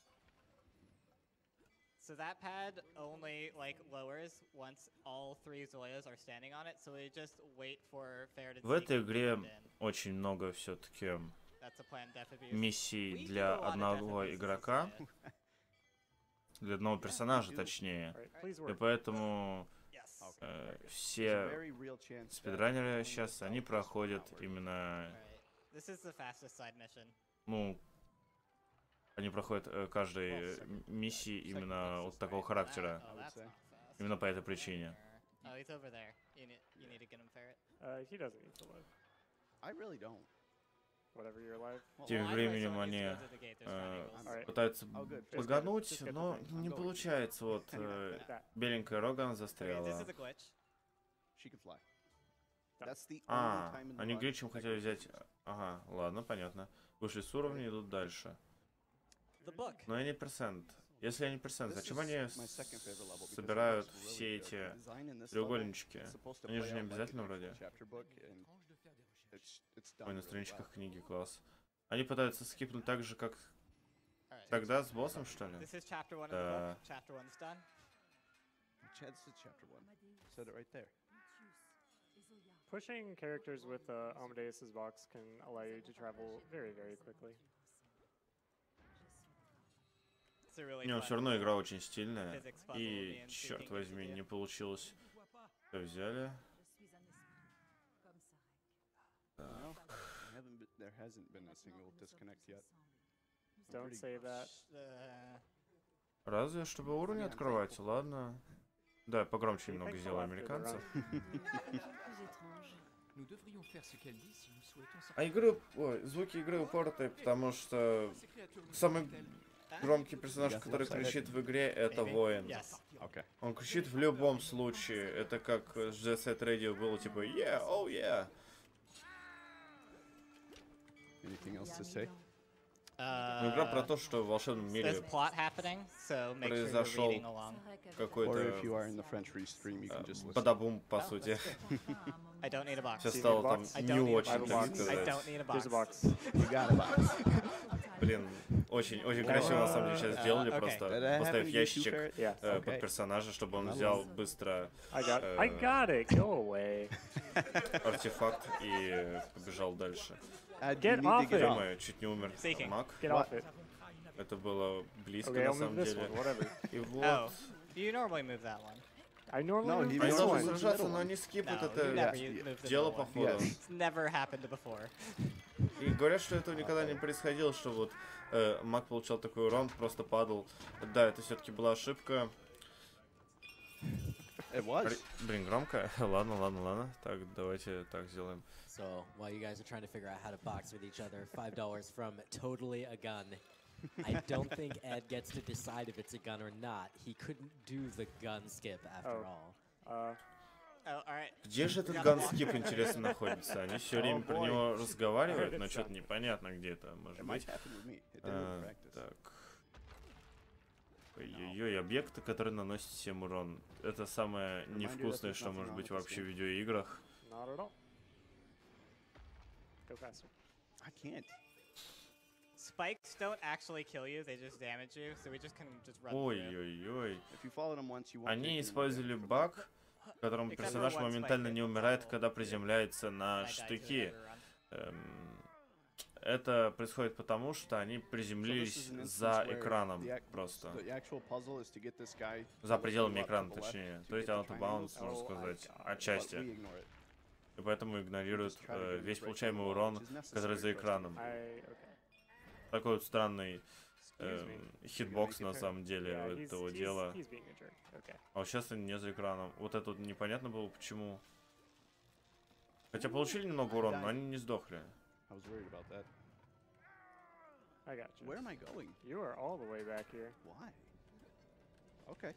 So that pad only like lowers once all three Zoyas are standing on it, so we just wait for Ferret and В этой Seeker to игре come in. очень много все-таки That's a planned death abuse. миссий We для do a lot of death одного abuses in игрока, Zoya. для одного персонажа do. точнее. Alright, please И work. поэтому Yes. Okay. э, There's a все very real chance that спидранеры only сейчас, the они stealth does проходят not work. именно, Alright. This is the fastest side mission. ну, они проходят э, каждой э, м- миссии именно вот такого характера. Oh, I would that's say. not fast. Именно по этой причине. Oh, he's over there. You need, you need to get him, Ferret. Uh, he doesn't need to live. I really don't. Whatever you're alive. Well, Тем Well, I временем personally они used to go to the gate, there's э, triangles. Alright. пытаются Oh, good. Just багануть, get the но thing. не I'm going. получается. Вот э, That. беленькая рога она Okay, this застряла. is a glitch. She can fly. Да. That's the only А, time in the они run гличем I хотели can взять... use it. Ага, ладно, понятно. Вышли с уровня, идут дальше. The book. Но они перцент. Если они перцент, This зачем is они my second favorite level because it собирают looks really все good. эти The design in this level треугольнички? is supposed to Они play же не out like it обязательно did вроде. in chapter book, and it's- it's done Ой, на really страничках well. книги, класс. Они пытаются скипнуть так же, как Alright. тогда с боссом, что ли? This is chapter one of Uh, the book. Chapter one's done. Chad said chapter one. Said it right there. Pushing characters with uh, Amadeus's box can allow you to travel very, very quickly. It's a really Не, fun все равно игра очень стильная. physics puzzle И, me and черт Seeking возьми, into не you. получилось. Все взяли. No, I haven't been, there hasn't been a single disconnect yet. Don't pretty- say that. Uh, Разве, чтобы уровни открывать, ладно. Да, погромче You немного think сделаю I'll have to американцев. Nous devrions faire ce qu'elle dit si nous souhaitons sortir. А игры, ой, звуки игры упоротые, потому что Ces créatures nous самый appellent-elles громкий персонаж, Я который слушаю. кричит в игре, это maybe? воин. Yes. Okay. Он кричит в любом случае. Это как с Jet Set Radio было типа yeah, oh yeah. Anything else to say? Ну, игра про то, что в волшебном мире There's plot happening, so make sure you're произошел reading along. какой-то Or if you are in the French restream, you can just listen. бадабум, по сути. I don't need a box. Все стало там I не don't need a очень, box. так I сказать. don't need a Here's a box. box. You got a box. Блин, очень, очень красиво на самом деле сейчас Uh, сделали, okay. просто Did I поставив happen to get you, ящичек Ferret? Yeah. э, Okay. под персонажа, чтобы он Nice. взял быстро I got. Uh, I got it. Go away. артефакт и побежал дальше. Uh, you Get need off to get it. off. Думаю, чуть не умер Seeking. маг. Get off it. Это было близко Okay, на I'll move самом this деле. one. Whatever. И вот. Oh, you normally move that one. I normally No, move he Они this was должны one. one. сражаться, но они скипают No, это you never yeah. u- moved the дело middle one. походу. Yes. It's never happened before. И говорят, что этого никогда не происходило, что вот э, маг получал такой урон, просто падал. Да, это все-таки была ошибка. It was. Р- Блин, громко. Ладно, ладно, ладно. Так, давайте так сделаем. So while you guys are trying to figure out how to box with each other, five dollars from Totally a Gun. I don't think Ed gets to decide if it's a gun or not. He couldn't do the gun skip after Oh. all. Uh, Oh, alright. Где же этот ганскип, интересно, находится? Они все время про него разговаривают, но что-то непонятно, где это может It быть. might happen with me. It didn't А, in practice. так. Ой-ой-ой, объекты, которые наносят всем урон. Это самое невкусное, что может быть вообще в видеоиграх. not at all. Go faster. I can't. Spikes don't actually kill you, they just damage you, so we just can just run through. Ой-ой-ой. If you follow them once, you won't. Они take any использовали damage from баг, в котором Except for персонаж one моментально spike не that умирает, also- когда приземляется на I died to штыки. another run. Эм, Это происходит потому, что они So this приземлились is an instance за where экраном the ac- просто. The actual puzzle is to get this guy За to пределами go up экрана, to the left точнее. to То есть get the out of bounds, triangles. можно Oh, сказать, I got it. But отчасти. we ignore it. И поэтому игнорируют Just try to э, get весь it right получаемый to the wall, урон, which is который necessary за for us to экраном. I okay. Такой вот странный Excuse me. эм, хитбокс на самом деле Yeah, у he's, этого he's, дела. he's being a jerk. Okay. А вот сейчас они не за экраном. Вот это вот непонятно было почему. Хотя получили немного урона, но они не сдохли. I was worried about that. I got you. Where am I going? You are all the way back here. Why? Okay.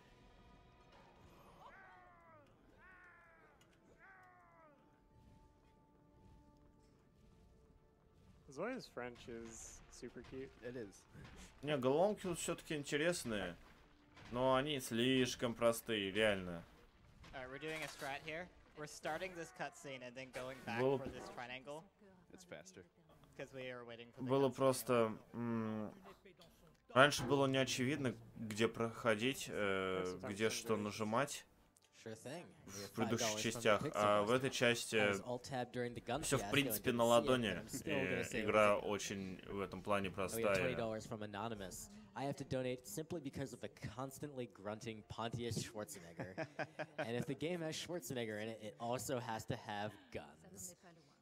Zoya's French is super cute. It is. Не, головоломки тут все-таки интересные. Но они слишком простые, реально. Alright, we're doing a strat here. We're starting this cutscene and then going back Было- for this triangle, It's faster. because we are waiting for the Было cutscene просто... м, Раньше было не очевидно, где проходить, э, где что нажимать Sure thing. We в have five предыдущих dollars from частях, the а Pixel в этой Dust. части I was alt-tab during the gun все в fiasco and принципе didn't на see it, ладони. but I'm still И gonna say it was игра a gun. очень в этом плане And we have twenty простая. dollars from Anonymous. I have to donate simply because of the constantly grunting Pontius Schwarzenegger. And if the game has Schwarzenegger in it, it also has to have guns.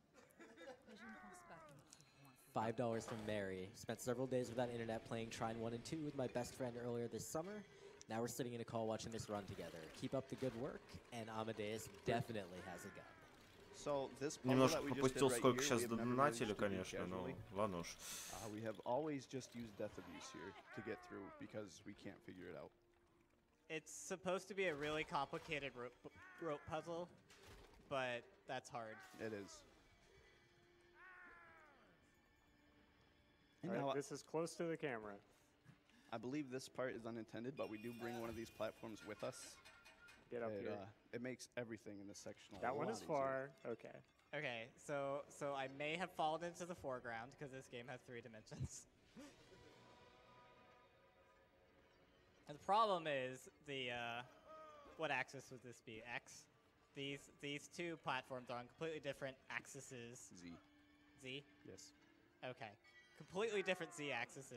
Five dollars from Mary. Spent several days without internet playing Trine one and two with my best friend earlier this summer. Now we're sitting in a call watching this run together. Keep up the good work, and Amadeus definitely has a gun. So this puzzle Немножко that we just did пропустил, right сколько here, сейчас we have never донатили, managed to do конечно, но casually. ладно уж. Uh, we have always just used Death Abuse here to get through because we can't figure it out. It's supposed to be a really complicated rope, rope puzzle, but that's hard. It is. And All now right, I- this is close to the camera. I believe this part is unintended, but we do bring one of these platforms with us. Get up It, here. uh, it makes everything in this section a that one lot is easier. far. Okay. Okay, so so I may have fallen into the foreground because this game has three dimensions. And the problem is the uh, what axis would this be? X. These these two platforms are on completely different axes. Z. Z. Yes. Okay, completely different Z axes.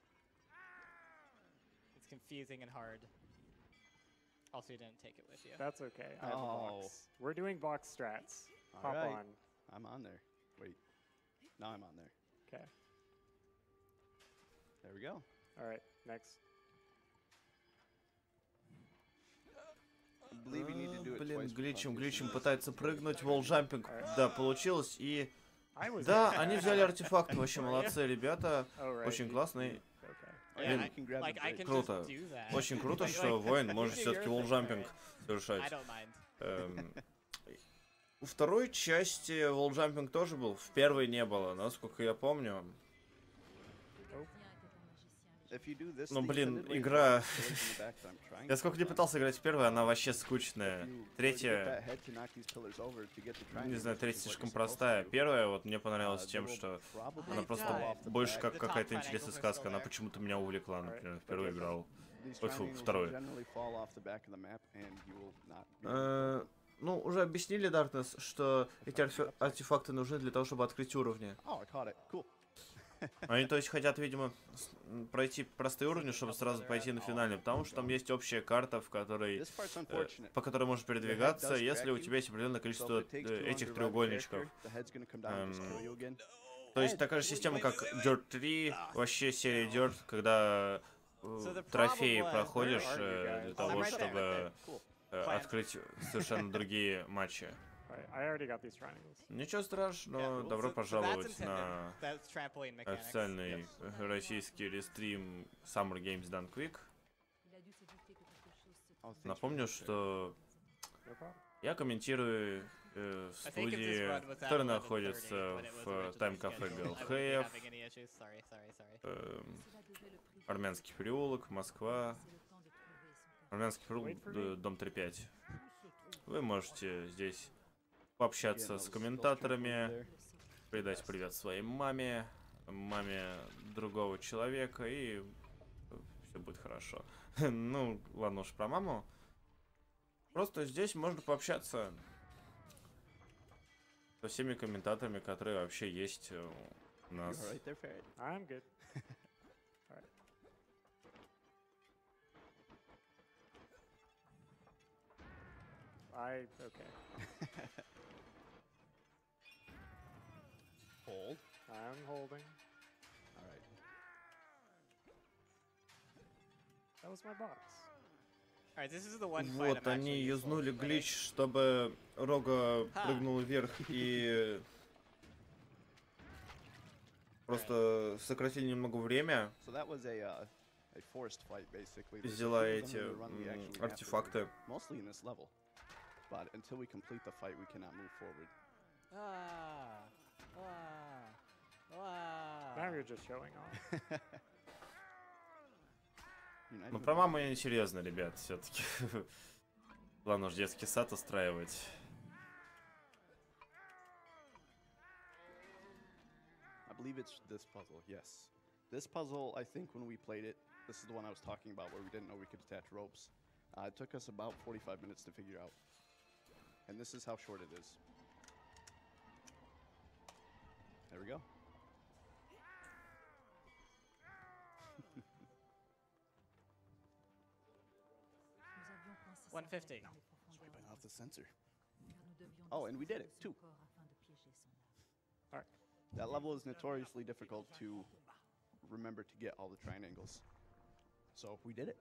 It's confusing and hard. Also, you didn't take it with you. That's okay. I have a Oh. box. We're doing box strats. All Hop right. on. I'm on there. Wait. Now I'm on there. Okay. There we go. All right. Next. I believe you need to do it Блин, twice per гличем, puzzle. гличем пытается прыгнуть, волжампинг. Да, получилось. И I was. да, они взяли артефакт. Вообще молодцы, ребята. Oh, right. Очень you- классный. you- Okay. Yeah, Блин, I, like I can круто. just do that. Очень круто, Like- что like, воин you может do все-таки your thing, волджампинг alright. I совершать. don't mind. Эм, У второй части волджампинг тоже был, в первой не было, насколько я помню. Ну блин, игра... Я сколько не пытался играть в первую, она вообще скучная. Третья... Не знаю, третья слишком простая. Первая вот мне понравилась тем, что она просто больше как какая-то интересная сказка. Она почему-то меня увлекла, например, в первую играл. Ой, фу, вторую. Э, Ну, уже объяснили, Darkness, что эти арфе- артефакты нужны для того, чтобы открыть уровни. Они, то есть, хотят, видимо, с- м, пройти простые уровни, чтобы сразу пойти на финальный, потому что там есть общая карта, в которой, э, по которой можешь передвигаться, если у тебя есть определенное количество э, этих треугольничков. Эм, То есть такая же система, как Dirt три, вообще серия Dirt, когда э, трофеи проходишь э, для того, чтобы э, открыть совершенно другие матчи. I already got these triangles. Ничего страшного, добро пожаловать на официальный э, российский рестрим Summer Games Done Quick. Напомню, что No problem. я комментирую э, в студии, которая находится в тайм-кафе ГЛХФ, эм, Армянский переулок, Москва, Армянский переулок, д- дом три пять. Вы можете здесь пообщаться с комментаторами, передать привет своей маме, маме другого человека, и все будет хорошо. Ну, ладно уж про маму. Просто здесь можно пообщаться со всеми комментаторами, которые вообще есть у нас. I'm good. Alright. I okay. Hold. I'm holding. All right. That was my box. Alright, this is the one fight Вот, I'm они actually useful юзнули at winning. глич, чтобы Рога Ха. прыгнул вверх и просто сократили немного время, So that was a uh, a forced fight basically. There's a взяла few of эти them in the run we м, actually have to do, артефакты. mostly in this level. But until we complete the fight, we cannot move forward. Ah, ah, ah. Now you're just showing off. United Ну, with про the- маму я не серьезно, ребят, все-таки. Ладно уж, детский сад устраивать. I believe it's this puzzle, yes. This puzzle, I think when we played it, this is the one I was talking about where we didn't know we could attach ropes. Uh, it took us about forty-five minutes to figure out. And this is how short it is. There we go. one fifty. Swiping off the sensor. Oh, and we did it, too. Alright. That level is notoriously difficult to remember to get all the triangles. So we did it.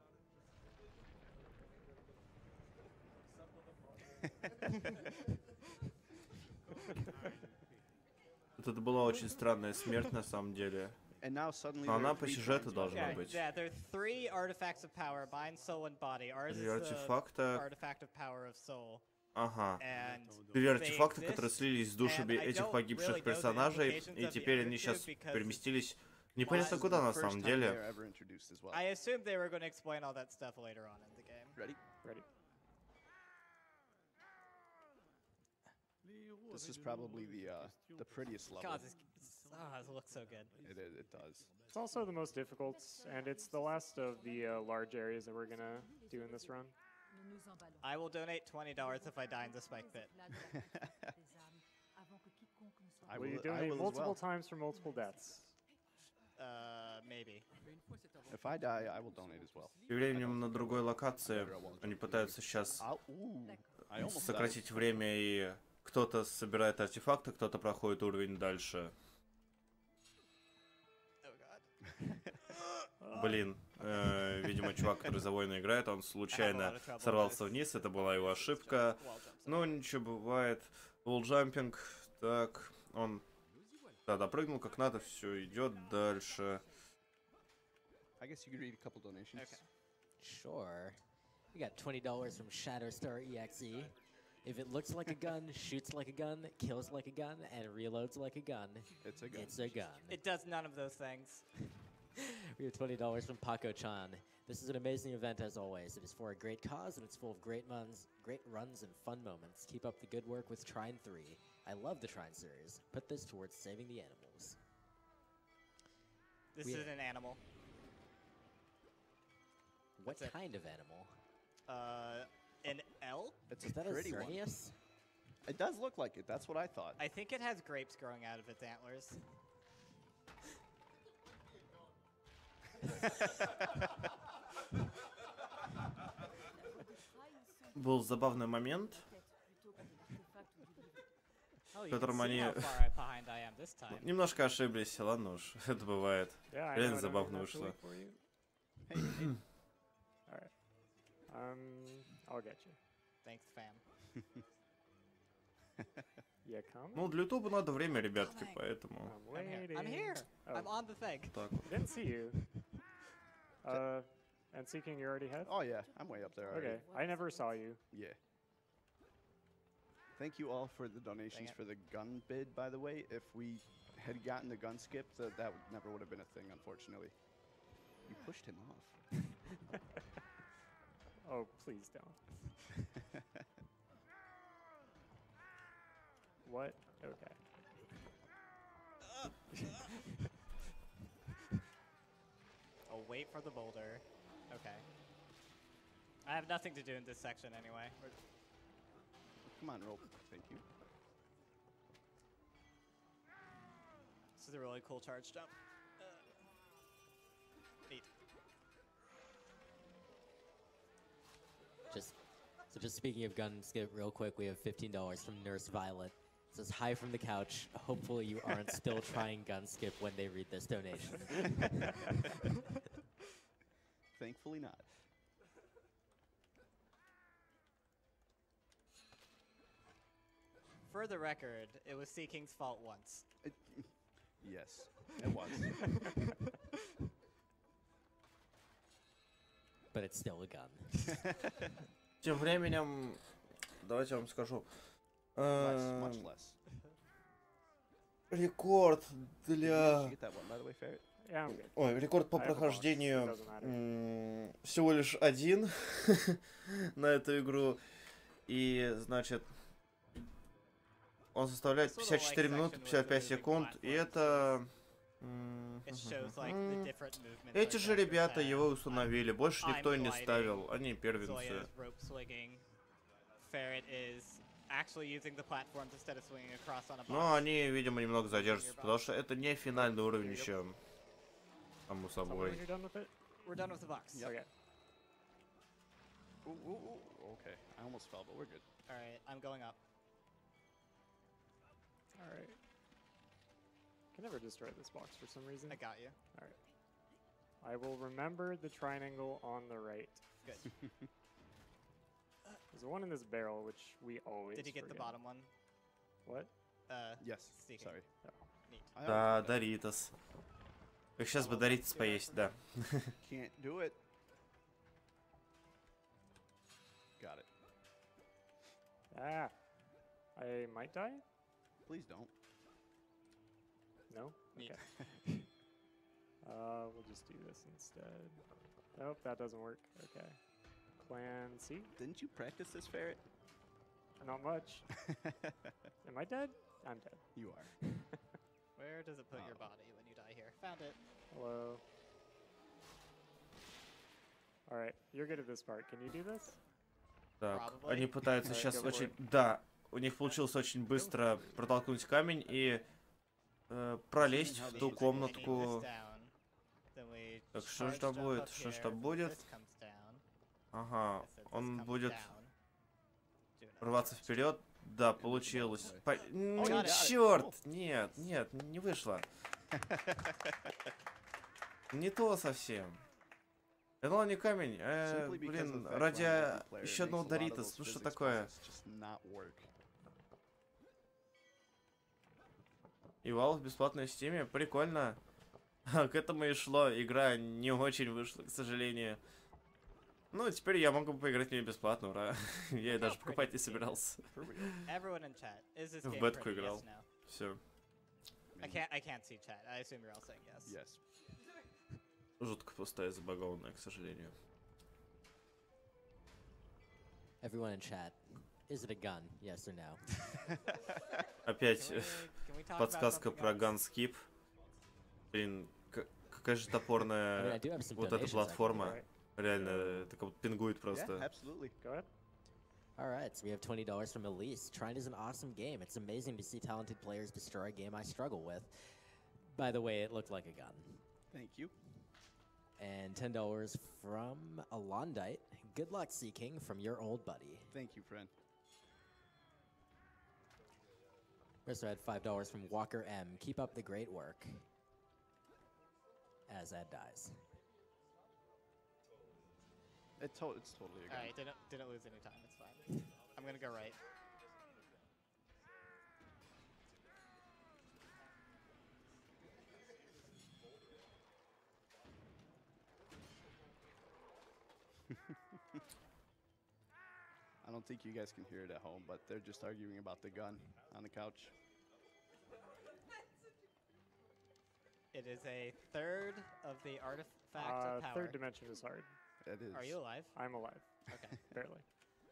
Это была очень странная смерть на самом деле. And now suddenly Но there она are по three сюжету triangles. должна Yeah, быть. yeah, there are three artifacts of power: mind, soul, and body. Ours is Три the артефакта. artifact of power of soul. Ага. And Три they артефакта, exist, которые слились с душами and I этих don't погибших really know the персонажей, implications и of the теперь они other two сейчас because переместились This непонятно is куда the на first самом time деле. they're ever introduced as well. I assumed they were going to explain all that stuff later on in the game. Ready? Ready? This is probably the uh, the prettiest level. God, this, oh, this looks so good. It is. It does. It's also the most difficult, and it's the last of the uh, large areas that we're gonna do in this run. I will donate twenty dollars if I die in the spike pit. I Will you will- I donate will as multiple well. times for multiple deaths? Uh, maybe. If I die, I will donate as well. Тем временем на другой локации они пытаются сейчас I'll, ooh, I almost died. сократить время, и кто-то собирает артефакты, кто-то проходит уровень дальше. Oh god. Блин, э, видимо, чувак, который за воина играет, он случайно сорвался вниз, это была его ошибка. Ну, ничего, бывает. Волджампинг, так, он, да, допрыгнул как надо, все, идет дальше. I guess you could read a couple donations. Okay. Sure. We got twenty dollars from Shatterstar E X E. If it looks like a gun, shoots like a gun, kills like a gun, and reloads like a gun, It's a gun. it's a gun. It does none of those things. We have twenty dollars from Paco-chan. This is an amazing event as always. It is for a great cause and it's full of great runs, great runs and fun moments. Keep up the good work with Trine three. I love the Trine series. Put this towards saving the animals. This We- is an animal. What That's it. kind of animal? Uh, an elk? It's Is a that a pretty one. Xerneas? It does look like it. That's what I thought. I think it has grapes growing out of its antlers. Был забавный момент, Oh, you котором can see они how far behind I am this time. немножко ошиблись, ладно уж, это бывает. Yeah, I Реально know, I don't забавно have to вышло. wait for you. Hey, hey. Alright. Um, I'll get you. Thanks, fam. Yeah, come. Ну, для ютуба надо время, ребятки, поэтому... I'm I'm here. waiting. I'm here. Oh, I'm on the thing. Так вот. didn't see you. Uh, and Seeking, you already had? Oh yeah, I'm way up there already. Okay, I never saw you. Yeah. Thank you all for the donations it. for the gun bid, by the way. If we had gotten the gun skip, that, that would never would have been a thing, unfortunately. You pushed him off. Oh, please don't. What? Okay. Oh, wait for the boulder. Okay. I have nothing to do in this section anyway. We're Come on, roll. Thank you. This is a really cool charge jump. Uh, neat. Just so just speaking of gun skip real quick, we have fifteen dollars from Nurse Violet. It says hi from the couch. Hopefully you aren't still trying gun skip when they read this donation. Thankfully not. For the record, it was Seeking's fault once. It, yes, it was. But it's still a gun. Тем временем, давайте я вам скажу. Less, much Эм, less. Рекорд Did you для... get that one, by the way, Ferret? Yeah, I'm good. Ой, рекорд по I have a box, прохождению it doesn't matter. м, всего лишь один на эту игру. И, значит, он составляет пятьдесят четыре минуты пятьдесят пять секунд. И это... м, It shows like the different movements. Эти our же characters ребята have. его установили. Больше никто и не I'm ставил. Они Zoya первенцы. is rope swinging. Ferret is actually using the platforms instead of swinging across on a box. Но они, видимо, немного задержатся, потому что это не финальный уровень еще. Само Tell me собой. when you're done with it. We're done with the box. Yep. Okay. Ooh, ooh, ooh. Okay, I almost fell, but we're good. All right, I'm going up. All right. Can never destroy this box for some reason. I got you. All right. I will remember the triangle on the right. Good. There's one in this barrel, which we always. Did you get the forget. bottom one? What? Uh, Yes, Seeking. sorry. Neat. I Да, almost did Доритас. Как сейчас бы Доритас поесть, да. that. Can't do it. Got it. Ah. I might die? Please don't. No? Neat. Okay. uh, we'll just do this instead. Nope, that doesn't work. Okay. Plan C? Didn't you practice this, Ferret? Not much. Am I dead? I'm dead. You are. Where does it put your Oh. body when you die here? Found it. Hello. Alright, you're good at this part. Can you do this? Так, Probably. они пытаются Alright, сейчас go for очень... it. Да, у них получилось очень быстро протолкнуть камень и э, пролезть в ту Means I need this комнатку. down. Then we Так, что ж charge там jump будет? up Что ж here. там будет? This comes down. Ага, This- this он comes будет down. Do another рваться charge. вперед. Да, получилось. По- Ну, got it. черт! Нет, нет, не вышло. Не то совсем. Это был не камень, э, Simply because of блин, the fact ради we're on multiplayer, it еще makes одного a lot of Доритас. those Ну что physics такое? puzzles just not work. И Valve бесплатно в Стиме, прикольно. К этому и шло. Игра не очень вышла, к сожалению. Ну, теперь я могу поиграть в нее бесплатно, ура. Я и даже покупать не собирался. Everyone in chat, is this В game бетку pretty? играл. Yes, no. Все. I can't, I can't see chat. I assume you're all saying yes. Yes. Жутко пустая, забагованная, к сожалению. Everyone in chat, is it a gun? Yes or no? Опять Can we- can we talk about подсказка something про else? ганскип. Блин, к- какая же I mean, I топорная do have some вот эта donations I can платформа. Alright, Реально, так вот пингует Yeah, просто. absolutely. go ahead. All right, so we have twenty dollars from Elise. Trine is an awesome game. It's amazing to see talented players destroy a game I struggle with. By the way, it looked like a gun. Thank you. And ten dollars from Alondite. Good luck, Sea King, from your old buddy. Thank you, friend. We also had five dollars from Walker M. Keep up the great work. As Ed dies. It to it's totally a gun. Alright, didn't, didn't lose any time. It's fine. I'm gonna go right. I don't think you guys can hear it at home, but they're just arguing about the gun on the couch. It is a third of the artifact Uh, of power. third dimension is hard. It is. Are you alive? I'm alive, Okay. barely.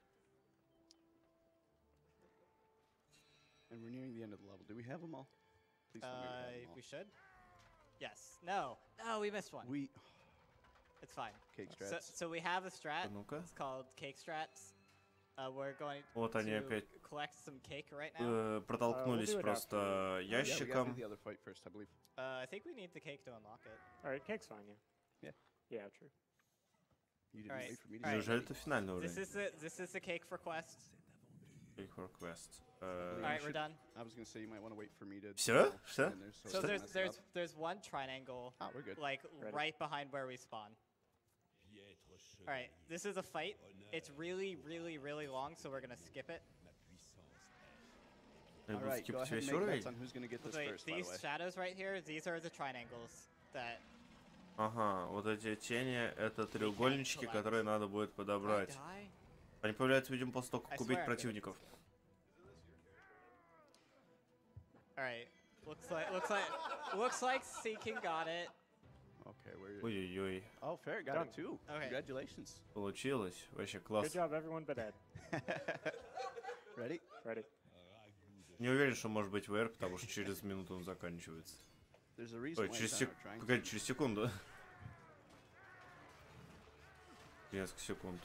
And we're nearing the end of the level. Do we have them all? Please tell me we have Uh, them all. we should. Yes. No. No, we missed one. We It's fine. cake So, strats. so we have a strat. Ну-ка. It's called Cake Strats. Uh, we're going Вот они to опять collect some cake right now. э, протолкнулись do it просто Yeah, we gotta do ящиком. the other fight first, I believe. Uh, I think we need the cake to unlock it. Alright, cake's fine, yeah. Yeah. Yeah, true. You didn't Alright, wait for me to alright. say Неужели это финальный This уровень? is the this is the cake for quest. Cake for Quest. All Э, right, we're should- done. I was gonna say you might want to wait for me to. Всё? go Что? in there so So it doesn't there's mess it there's up. there's one triangle Ah, we're good. like Ready. right behind where we spawn. All right, this is a fight. It's really really really long, so we're gonna skip it. Я All буду right, go скипать ahead and весь make уровень. bets on who's gonna get this Wait, first. By the these way. shadows right here, these are the triangles that Ага, вот эти тени это треугольнички, collect. которые надо будет I подобрать. die. Они появляются, видимо, после того, I как swear убить I'm gonna противников. All right, looks like looks like looks like Seeking got it. Okay, where? Ой-ой-ой, Oh, fair, got Done. it too. Okay. Congratulations. получилось. Вообще Good класс. job, everyone but Ed. Ready? Ready? Не уверен, что может быть ВР, потому что через минуту он заканчивается. There's a reason Ой, why через it's сек... on our triangle. Погоди, через секунду. Несколько секунд.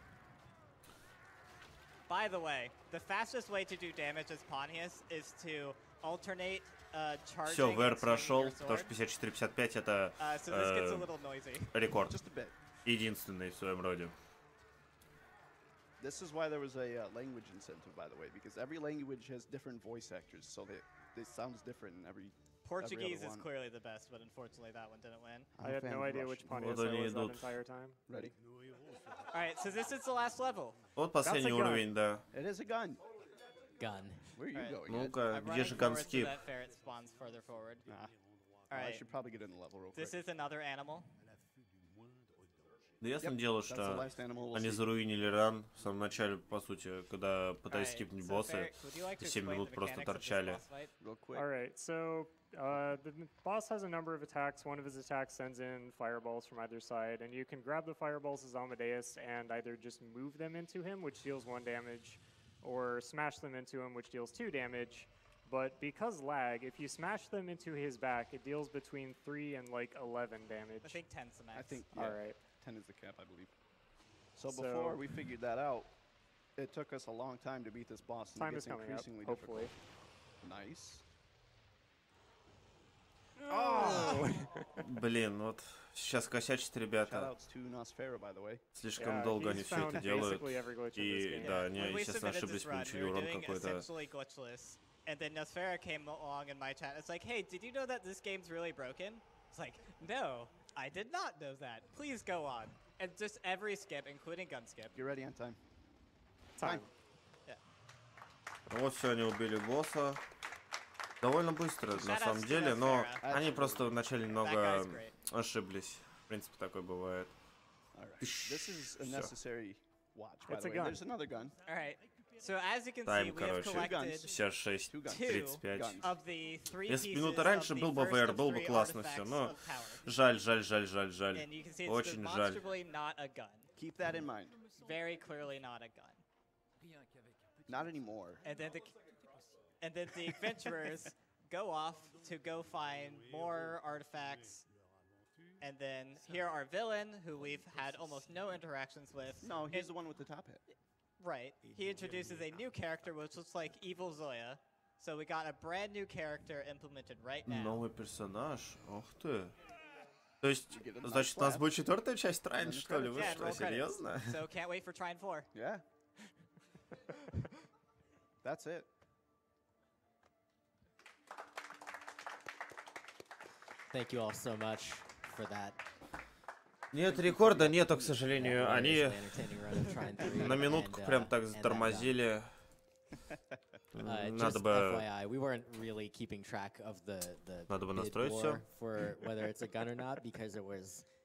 By the way, the fastest way to do damage as Pontius is to alternate uh, charging Все, ВР and swinging прошел, your потому sword. что пятьдесят четыре пятьдесят пять это Uh, so this gets a э, little noisy. рекорд. Just a bit. Единственный в своем роде. This is why there was a uh, language incentive, by the way, because every language has different voice actors, so they it sounds different in every. Portuguese is one. clearly the best, but unfortunately that one didn't win. I'm I a had fan no of idea Russian. which Pontius Вот I они was that идут. entire time. Ready? All right, so this is the last level. Вот последний gun. уровень, да. It is a gun. Gun. Where are you Alright. going? Ed? Ну-ка, I'm где running же forward so ганскип? that ferret spawns further forward. Nah. All Well, I right, should probably get in the level real quick. this is another animal. Да ясно Yep, дело, That's the что last animal we'll они see. заруинили ран в самом начале, по сути, когда пытались Alright, скипнуть so боссы. Ferret, would you like to семь explain минут the просто mechanics of this торчали. boss fight? Real quick. Alright, so uh, the n- boss has a number of attacks. One of his attacks sends in fireballs from either side, and you can grab the fireballs as Amadeus and either just move them into him, which deals one damage, or smash them into him, which deals two damage. But because lag, if you smash them into his back, it deals between three and like eleven damage. I think ten's the max. I think yeah, Alright. ten is the cap, I believe. So, So- before we figured that out, it took us a long time to beat this boss, and Time it is gets coming up, increasingly hopefully. difficult. Nice. Oh! Блин, вот сейчас косячат ребята. Shoutouts to Nosfera, by the way. Слишком Yeah, долго he's они все found это делают. basically every glitch in this И game. да, они, When we естественно, submitted ошиблись, this run, получили we were урон doing какой-то. essentially glitchless, and then Nosfera came along in my chat. It's like, hey, did you know that this game's really broken? It's like, no, I did not know that. Please go on. And just every skip, including gun skip. Get ready on time. Time. Вот все, они убили босса. Довольно быстро, на самом деле, но они просто вначале немного ошиблись. В принципе, такое бывает. Тайм, короче, пятьдесят шесть тридцать пять. Если бы минута раньше был бы ВР, было бы классно все, но жаль, жаль, жаль, жаль, жаль. Очень жаль. Keep that in mind. Very clearly not a gun. Not anymore. And then the and then the adventurers go off to go find more artifacts. And then here our villain, who we've had almost no interactions with. No, he's the one with the top hat. Right. He introduces a new character which looks like Evil Zoya. So we got a brand new character implemented right now. Новый персонаж. Ох ты. То есть, значит, у нас будет четвертая часть Трайн, что ли? Вы что, серьезно? So can't wait for Trine four. Yeah. That's it. Thank you all so much for that. Нет рекорда, нету, к сожалению. Они на минутку прям так затормозили. Uh, Надо just бы... F Y I, we weren't really keeping track of the the Надо бы bid настроить war всё. for whether it's a gun or not because it was